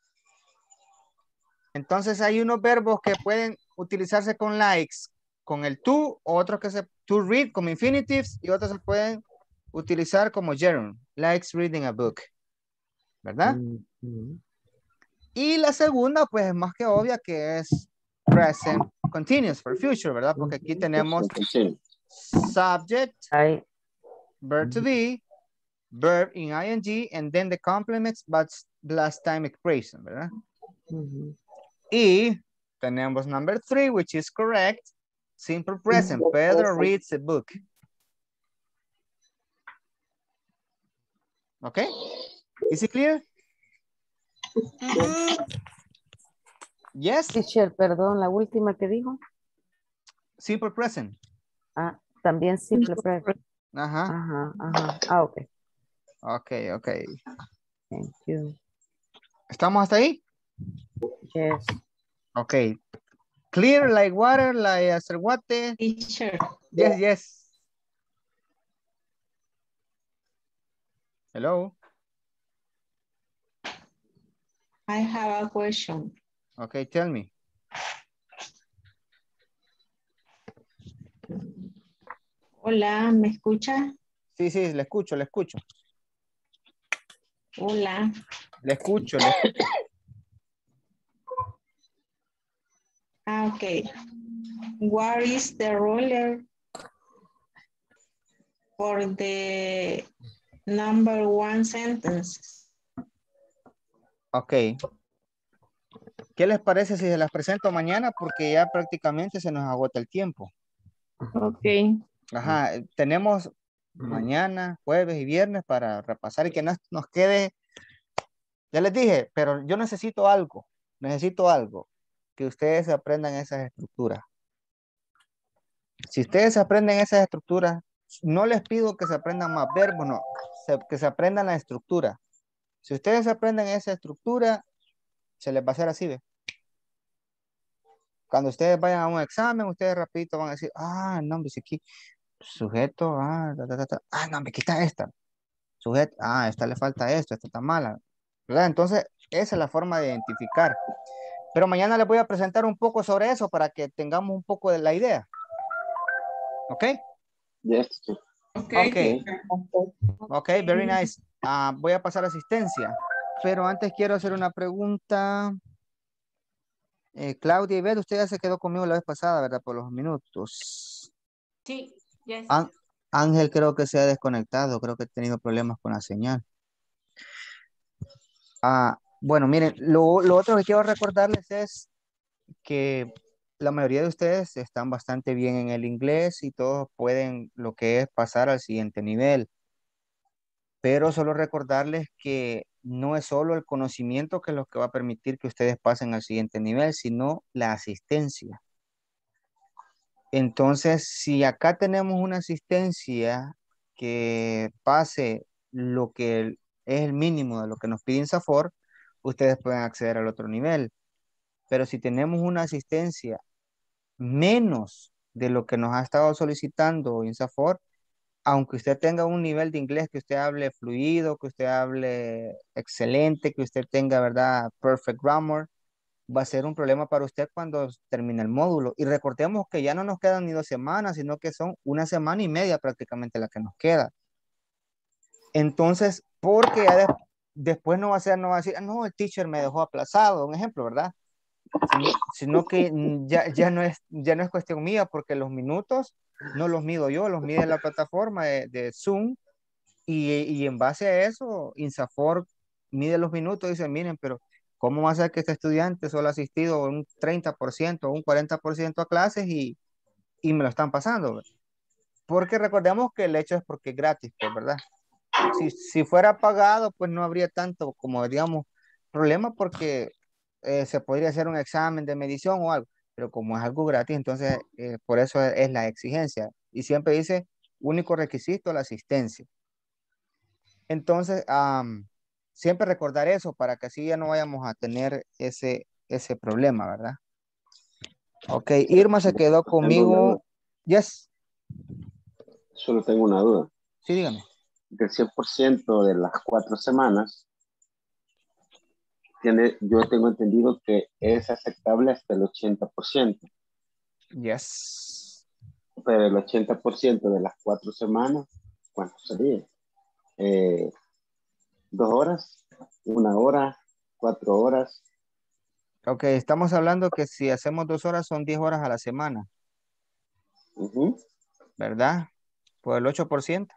Entonces hay unos verbos que pueden utilizarse con likes, con el to, otros que se, to read como infinitives y otros se pueden utilizar como gerund, likes reading a book, ¿verdad? Ujú. Y la segunda, pues es más que obvia que es present continuous for future, ¿verdad? Porque aquí tenemos Continue. subject, I, verb to be, verb in ing, and then the complements, but last time expression, ¿verdad? ujú. Y tenemos number three, which is correct. Simple present. Simple Pedro present. reads a book. Okay? Is it clear? Yes? Teacher, perdón, la última que dijo. Simple present. Ah, también simple present. Ajá. Ajá, ajá. Ah, ok. Ok, ok. Thank you. ¿Estamos hasta ahí? Yes. Ok. Clear like water, like acerguate. Teacher, Yes, yes. Hello. I have a question. Okay, tell me. Hola, ¿me escucha? Sí, sí, le escucho, le escucho. Hola. Le escucho, le escucho. Ah, ok. What is the roller for the number one sentence? Ok. ¿Qué les parece si se las presento mañana? Porque ya prácticamente se nos agota el tiempo. Ok. Ajá, tenemos mañana, jueves y viernes para repasar y que no nos quede, ya les dije, pero yo necesito algo, necesito algo, que ustedes aprendan esas estructuras. Si ustedes aprenden esas estructuras, no les pido que se aprendan más verbos, no, se- que se aprendan la estructura. Si ustedes aprenden esa estructura, se les va a hacer así, ¿ve? Cuando ustedes vayan a un examen, ustedes rapidito van a decir, ah, no, hombre, si aquí, sujeto, ah, ta, ta, ta, ta. Ah, no, me quita esta. Sujeto, ah, esta le falta esto, esta está mala. ¿Verdad? Entonces, esa es la forma de identificar. Pero mañana les voy a presentar un poco sobre eso para que tengamos un poco de la idea. ¿Ok? Yes. Ok. Okay. Ok, very nice. Ah, voy a pasar asistencia. Pero antes quiero hacer una pregunta. Eh, Claudia y Beth, usted ya se quedó conmigo la vez pasada, ¿verdad? Por los minutos. Sí, yes. Á- Ángel creo que se ha desconectado. Creo que ha tenido problemas con la señal. Ah, bueno, miren, lo, lo otro que quiero recordarles es que la mayoría de ustedes están bastante bien en el inglés y todos pueden lo que es pasar al siguiente nivel. Pero solo recordarles que no es solo el conocimiento que es lo que va a permitir que ustedes pasen al siguiente nivel, sino la asistencia. Entonces, si acá tenemos una asistencia que pase lo que es el mínimo de lo que nos pide INSAFOR, ustedes pueden acceder al otro nivel. Pero si tenemos una asistencia menos de lo que nos ha estado solicitando INSAFOR, aunque usted tenga un nivel de inglés que usted hable fluido, que usted hable excelente, que usted tenga, ¿verdad? Perfect grammar, va a ser un problema para usted cuando termine el módulo. Y recordemos que ya no nos quedan ni dos semanas, sino que son una semana y media prácticamente la que nos queda. Entonces, porque ya de- después no va a ser, no va a decir, "Ah, no, el teacher me dejó aplazado", un ejemplo, ¿verdad? Sino, sino que mm, ya, ya, no es, ya no es cuestión mía, porque los minutos no los mido yo, los mide la plataforma de, de Zoom, y, y en base a eso, INSAFOR mide los minutos y dice, miren, pero ¿cómo va a ser que este estudiante solo ha asistido un treinta por ciento o un cuarenta por ciento a clases y, y me lo están pasando? Porque recordemos que el hecho es porque es gratis, pues, ¿verdad? Si, si fuera pagado, pues no habría tanto como, digamos, problema, porque eh, se podría hacer un examen de medición o algo, pero como es algo gratis, entonces eh, por eso es, es la exigencia. Y siempre dice, único requisito, la asistencia. Entonces, am, siempre recordar eso para que así ya no vayamos a tener ese, ese problema, ¿verdad? Ok, Irma se quedó Tengo una duda. conmigo. Yes, Solo tengo una duda. sí, dígame. Del cien por ciento de las cuatro semanas, tiene, yo tengo entendido que es aceptable hasta el ochenta por ciento. Yes. Pero el ochenta por ciento de las cuatro semanas, ¿cuánto sería? Eh, ¿Dos horas? ¿Una hora? ¿Cuatro horas? Ok, estamos hablando que si hacemos dos horas son diez horas a la semana, Uh-huh. ¿verdad? Por el ocho por ciento,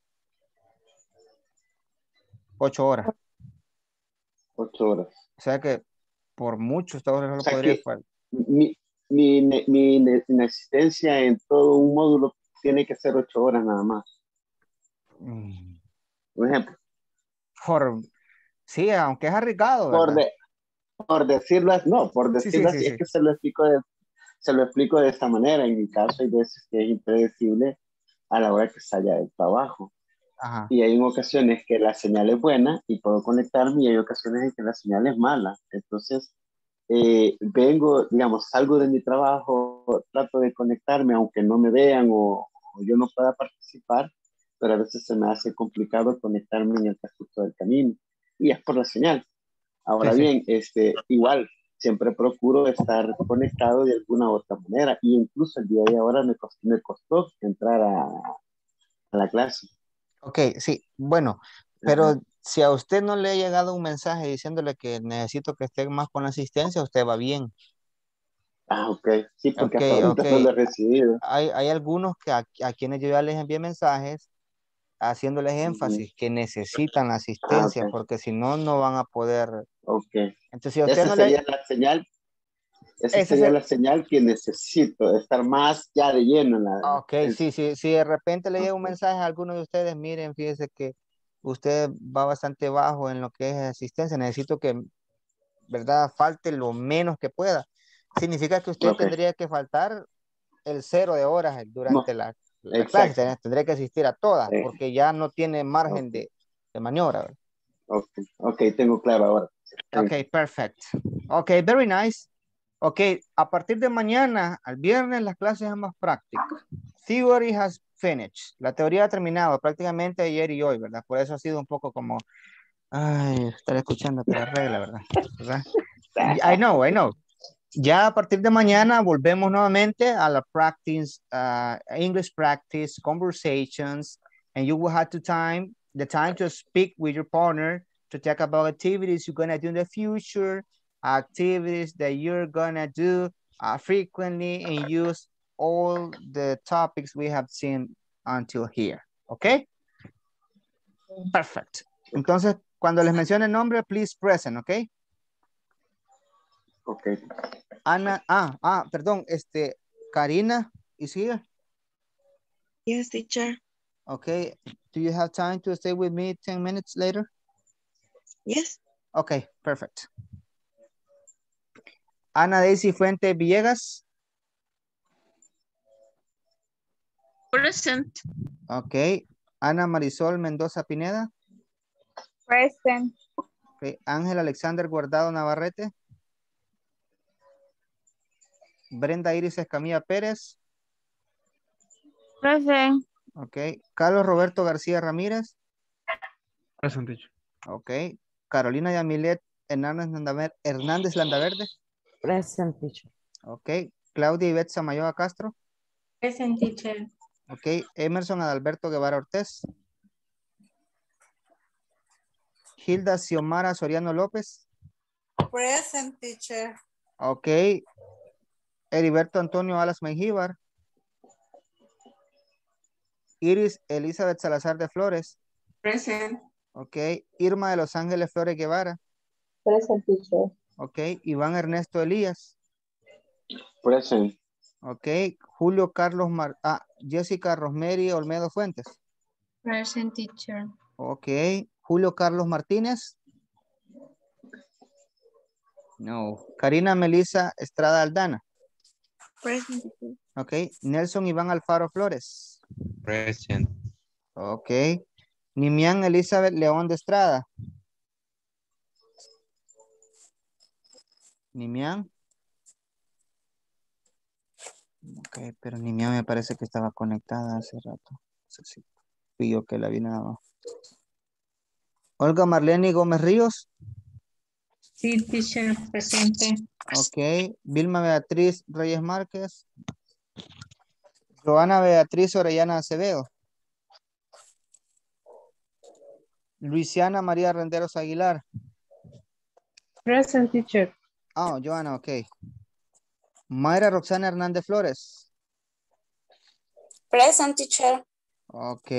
ocho horas. Ocho horas. O sea que por mucho esta hora no O lo sea podría que faltar. mi, mi, mi, mi inexistencia en todo un módulo tiene que ser ocho horas nada más. Mm, Por ejemplo. Por, sí, aunque es arriesgado, Por, ¿verdad? de, por decirlo así, no, por Sí, sí, decirlo sí, así, sí. es que se lo explico de, se lo explico de esta manera. En mi caso hay veces que es impredecible a la hora que salga del trabajo. Ajá. Y hay en ocasiones que la señal es buena y puedo conectarme, y hay ocasiones en que la señal es mala. Entonces, eh, vengo, digamos, salgo de mi trabajo, trato de conectarme aunque no me vean o, o yo no pueda participar, pero a veces se me hace complicado conectarme en el transcurso del camino. Y es por la señal. Ahora Sí, sí. bien, este, igual, siempre procuro estar conectado de alguna u otra manera. Y incluso el día de ahora me costó, me costó entrar a, a la clase. Ok, sí, bueno, pero si a usted no le ha llegado un mensaje diciéndole que necesito que esté más con la asistencia, usted va bien. Ah, ok. Sí, porque Ok, hasta ahorita ok. no lo he recibido. Hay, hay algunos que a, a quienes yo ya les envié mensajes haciéndoles énfasis que necesitan la Ah, asistencia, ok. porque si no, no van a poder. Ok. Entonces, si a usted Esa no le... sería la señal, esa Ese sería se- la señal que necesito, estar más ya de lleno en la... Ok, sí, sí, si de repente le llega un mensaje a alguno de ustedes, miren, fíjese que usted va bastante bajo en lo que es asistencia, necesito que, ¿verdad?, falte lo menos que pueda. Significa que usted Ok. tendría que faltar el cero de horas durante No, la, la clase. exacto. Tendré que asistir a todas Eh, porque ya no tiene margen ok, de, de maniobra. ¿verdad? ok, ok, tengo claro ahora. Thank Ok, perfect. Ok, very nice. Ok, a partir de mañana, al viernes, las clases son más prácticas. Theory has finished. La teoría ha terminado prácticamente ayer y hoy, ¿verdad? Por eso ha sido un poco como, ay, estar escuchando que la regla, ¿verdad? ¿verdad? I know, I know. Ya a partir de mañana volvemos nuevamente a la practice, uh, English practice, conversations, and you will have to time, the time to speak with your partner to talk about activities you're going to do in the future, activities that you're going to do uh, frequently, and use all the topics we have seen until here. Okay? Perfect. Entonces, cuando les mencione el nombre, please present, okay? Okay. Ana, ah, ah, perdón, este, Karina is here. Yes, teacher. Okay, do you have time to stay with me ten minutes later? Yes. Okay, perfect. Ana Daisy Fuente Villegas. Present. Okay. Ana Marisol Mendoza Pineda. Present. Okay. Ángel Alexander Guardado Navarrete. Brenda Iris Escamilla Pérez. Present. Ok. Carlos Roberto García Ramírez. Present, teacher. Ok. Carolina Yamilet Hernández Landaver- Hernández Landaverde. Present, teacher. Ok. Claudia Ivette Samayoa Castro. Present, teacher. Ok. Emerson Adalberto Guevara Ortiz. Hilda Xiomara Soriano López. Present, teacher. Ok. Heriberto Antonio Alas Mengíbar. Iris Elizabeth Salazar de Flores. Present. Ok. Irma de Los Ángeles Flores Guevara. Present, teacher. Ok. Iván Ernesto Elías. Present. Ok. Julio Carlos Mar ah, Jessica Rosemary Olmedo Fuentes. Present, teacher. Ok. Julio Carlos Martínez. No. Karina Melissa Estrada Aldana. Present, teacher. Ok. Nelson Iván Alfaro Flores. Present. Ok. Nimian Elizabeth León de Estrada. Nimian. Ok, pero Nimian me parece que estaba conectada hace rato. No sé si fui yo que la vi nada más. Olga Marlene Gómez Ríos. Sí, teacher, presente. Ok. Vilma Beatriz Reyes Márquez. Joana Beatriz Orellana Acevedo. Luisiana María Renderos Aguilar. Present, teacher. Oh, Joana, ok. Mayra Roxana Hernández Flores. Present, teacher. Ok.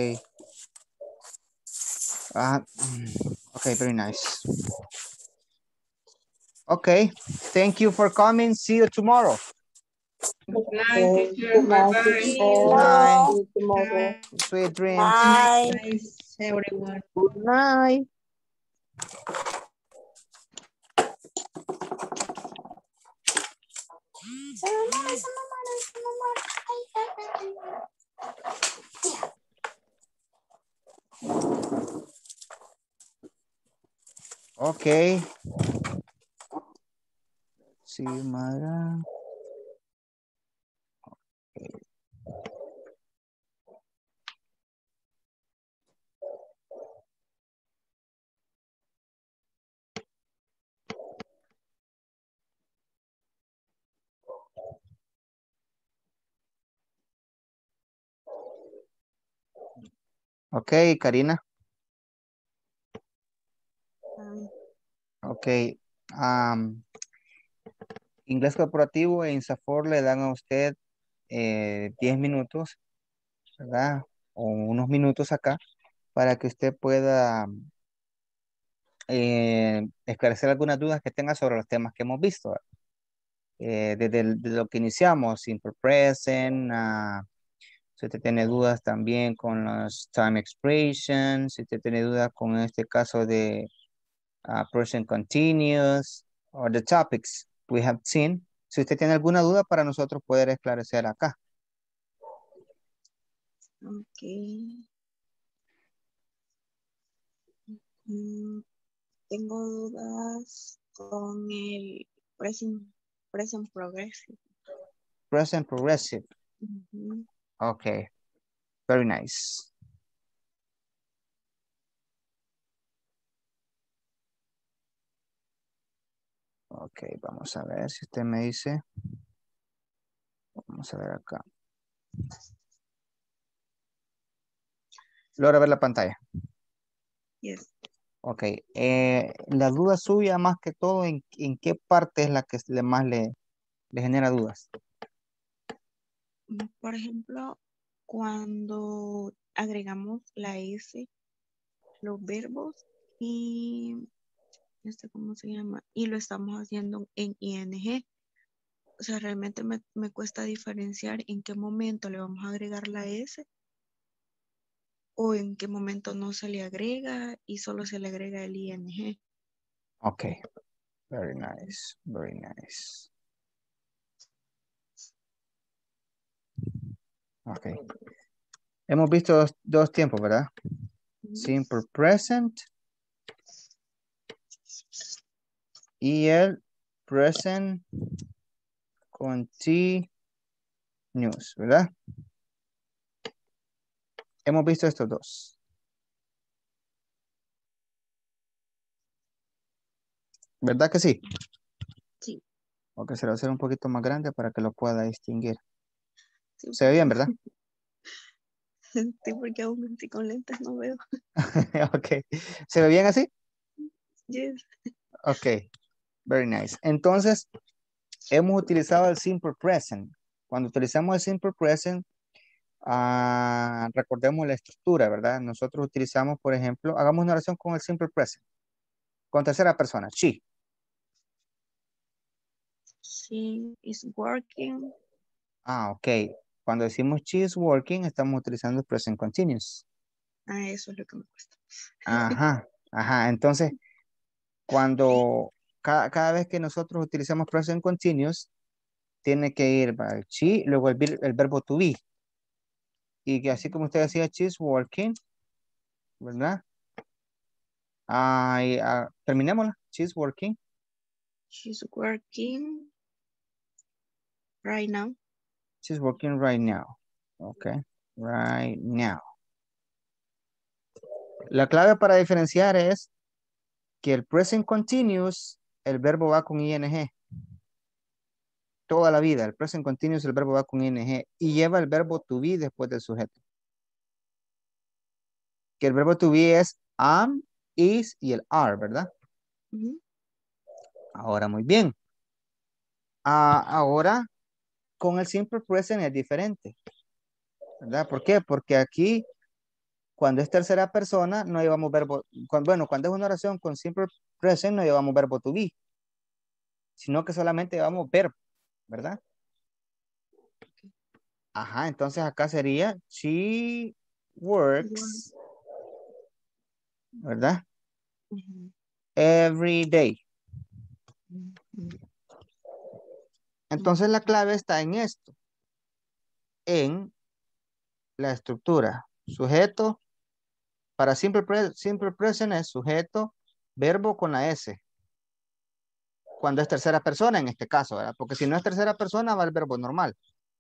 Ah, okay, very nice. Okay, thank you for coming. See you tomorrow. Good night, teacher. Good night, Bye-bye. teacher. Bye. See you tomorrow. Sweet dreams. Bye. Nice, everyone. Good night. Se me muere, se me muere, se me muere. Ay, ay, ay, ay. Okay. See you, Mayra. Okay. Okay, Karina. Okay. Um, inglés corporativo e INSAFOR le dan a usted eh, diez minutos, ¿verdad? O unos minutos acá para que usted pueda eh, esclarecer algunas dudas que tenga sobre los temas que hemos visto. Eh, desde, el- desde lo que iniciamos, simple present, uh, si usted tiene dudas también con los time expressions, si usted tiene dudas con este caso de uh, present continuous, or the topics we have seen. Si usted tiene alguna duda para nosotros poder esclarecer acá. Ok. Mm, tengo dudas con el present, present progressive. Present progressive. Ujú. Okay. Very nice. Ok, vamos a ver si usted me dice. Vamos a ver acá. ¿Logra ver la pantalla? Yes. Ok. eh, la duda suya más que todo, ¿en, en qué parte es la que le más le, le genera dudas? Mm, Por ejemplo, cuando agregamos la S, los verbos y, este, ¿cómo se llama? Y lo estamos haciendo en ing. O sea, realmente me, me cuesta diferenciar en qué momento le vamos a agregar la S o en qué momento no se le agrega y solo se le agrega el ing. Ok. Very nice. Very nice. Ok. Hemos visto dos, dos tiempos, ¿verdad? Simple present y el present continuous, ¿verdad? Hemos visto estos dos. ¿Verdad que sí? Sí. Ok, se lo voy a hacer un poquito más grande para que lo pueda distinguir. Sí, Se ve bien, ¿verdad? Sí, porque aún estoy con lentes, no veo. Ok. ¿Se ve bien así? Yes. Ok. Very nice. Entonces, hemos utilizado el simple present. Cuando utilizamos el simple present, ah, recordemos la estructura, ¿verdad? Nosotros utilizamos, por ejemplo, hagamos una oración con el simple present. Con tercera persona, she. She is working. Ah, ok. Cuando decimos she is working, estamos utilizando el present continuous. Ah, eso es lo que me cuesta. Ajá, ajá. Entonces, cuando cada, cada vez que nosotros utilizamos present continuous, tiene que ir para el she, luego el, vir- el verbo to be. Y que así como usted decía, she's working, ¿verdad? Ah, y, ah, terminémosla. She's working. She's working right now. She's working right now. Okay. Right now. La clave para diferenciar es que el present continuous, el verbo va con ing. Toda la vida, el present continuous, el verbo va con ing. Y lleva el verbo to be después del sujeto. Que el verbo to be es am, is y el are, ¿verdad? Ujú. Ahora, muy bien. Ah, ahora, con el simple present es diferente. ¿Verdad? ¿Por qué? Porque aquí, cuando es tercera persona, no llevamos verbo, cuando, bueno, cuando es una oración con simple present, no llevamos verbo to be, sino que solamente llevamos verbo, ¿verdad? Ajá, entonces acá sería, she works, ¿verdad? Ujú. Every day. Ujú. Entonces la clave está en esto, en la estructura. Sujeto, para simple, pre- simple present es sujeto, verbo con la S. Cuando es tercera persona en este caso, ¿verdad? Porque si no es tercera persona va el verbo normal.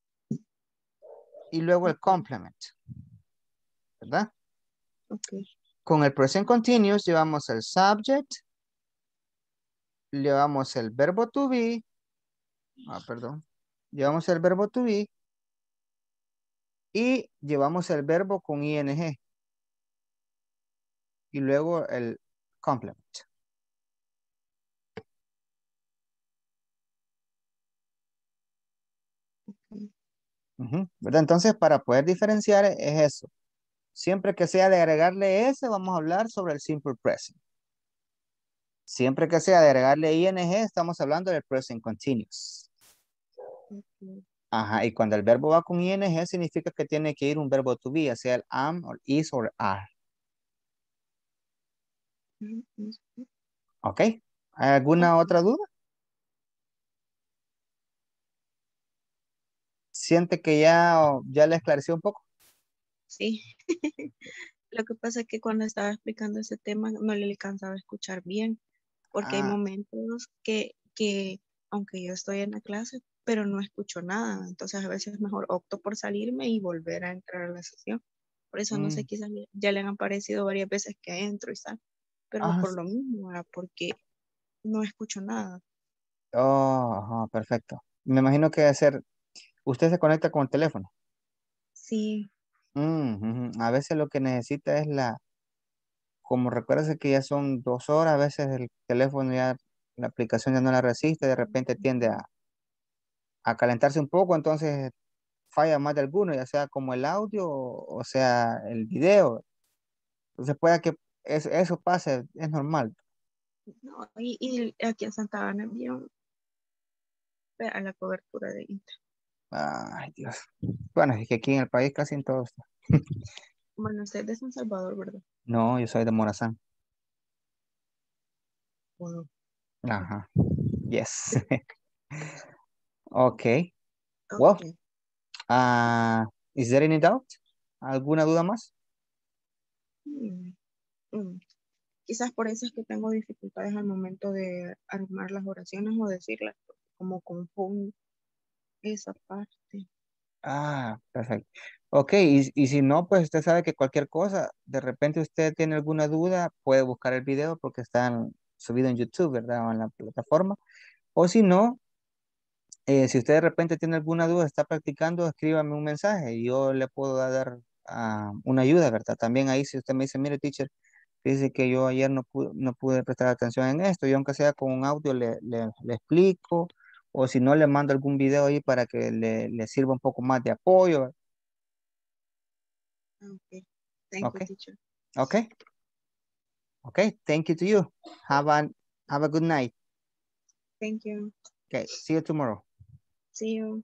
Y luego el complement, ¿verdad? Okay. Con el present continuous llevamos el subject, llevamos el verbo to be, ah, perdón, llevamos el verbo to be y llevamos el verbo con ing y luego el complement. Ujú, ¿verdad? Entonces, para poder diferenciar es eso. Siempre que sea de agregarle S, vamos a hablar sobre el simple present. Siempre que sea de agregarle ing, estamos hablando del present continuous. Okay. Ajá, y cuando el verbo va con ing, significa que tiene que ir un verbo to be, ya sea el am, or is, or are. Ujú. ¿Ok? ¿Hay alguna Okay. otra duda? ¿Siente que ya, ya le esclareció un poco? Sí. Lo que pasa es que cuando estaba explicando ese tema no le alcanzaba a escuchar bien, porque hay Ah, momentos que, que, aunque yo estoy en la clase, pero no escucho nada. Entonces a veces mejor opto por salirme y volver a entrar a la sesión. Por eso no sé, mm, quizás ya ya le han aparecido varias veces que entro y sal, pero ah, por lo mismo, ¿verdad? Porque no escucho nada. oh, ajá, perfecto. Me imagino que debe ser, usted se conecta con el teléfono. Sí. Mm, ujú. A veces lo que necesita es la, como recuerda que ya son dos horas, a veces el teléfono ya, la aplicación ya no la resiste, de repente tiende a, a calentarse un poco, entonces falla más de alguno, ya sea como el audio o, o sea el video. Entonces puede que es- eso pase, es normal. No, y, y aquí en Santa Ana bien a la cobertura de internet. Ay, Dios. Bueno, es que aquí en el país casi en todo está. Bueno, usted es de San Salvador, ¿verdad? No, yo soy de Morazán. Bueno, Ajá. Yes. Okay. Well, ok. uh, is there any doubt? ¿Alguna duda más? Mm, mm. Quizás por eso es que tengo dificultades al momento de armar las oraciones o decirlas, porque como confundo esa parte. Ah, perfecto. Ok, y, y si no, pues usted sabe que cualquier cosa, de repente usted tiene alguna duda, puede buscar el video porque está en- subido en YouTube, ¿verdad? O en la plataforma. O si no, eh, si usted de repente tiene alguna duda, está practicando, escríbame un mensaje y yo le puedo dar ah, una ayuda, ¿verdad? También ahí si usted me dice, mire, teacher, dice que yo ayer no pude, no pude prestar atención en esto, yo aunque sea con un audio le, le, le explico, o si no, le mando algún video ahí para que le, le sirva un poco más de apoyo. Ok. Thank you, Ok, teacher. ok, ok, thank you to you. Have a, have a good night. Thank you. Okay, see you tomorrow. See you.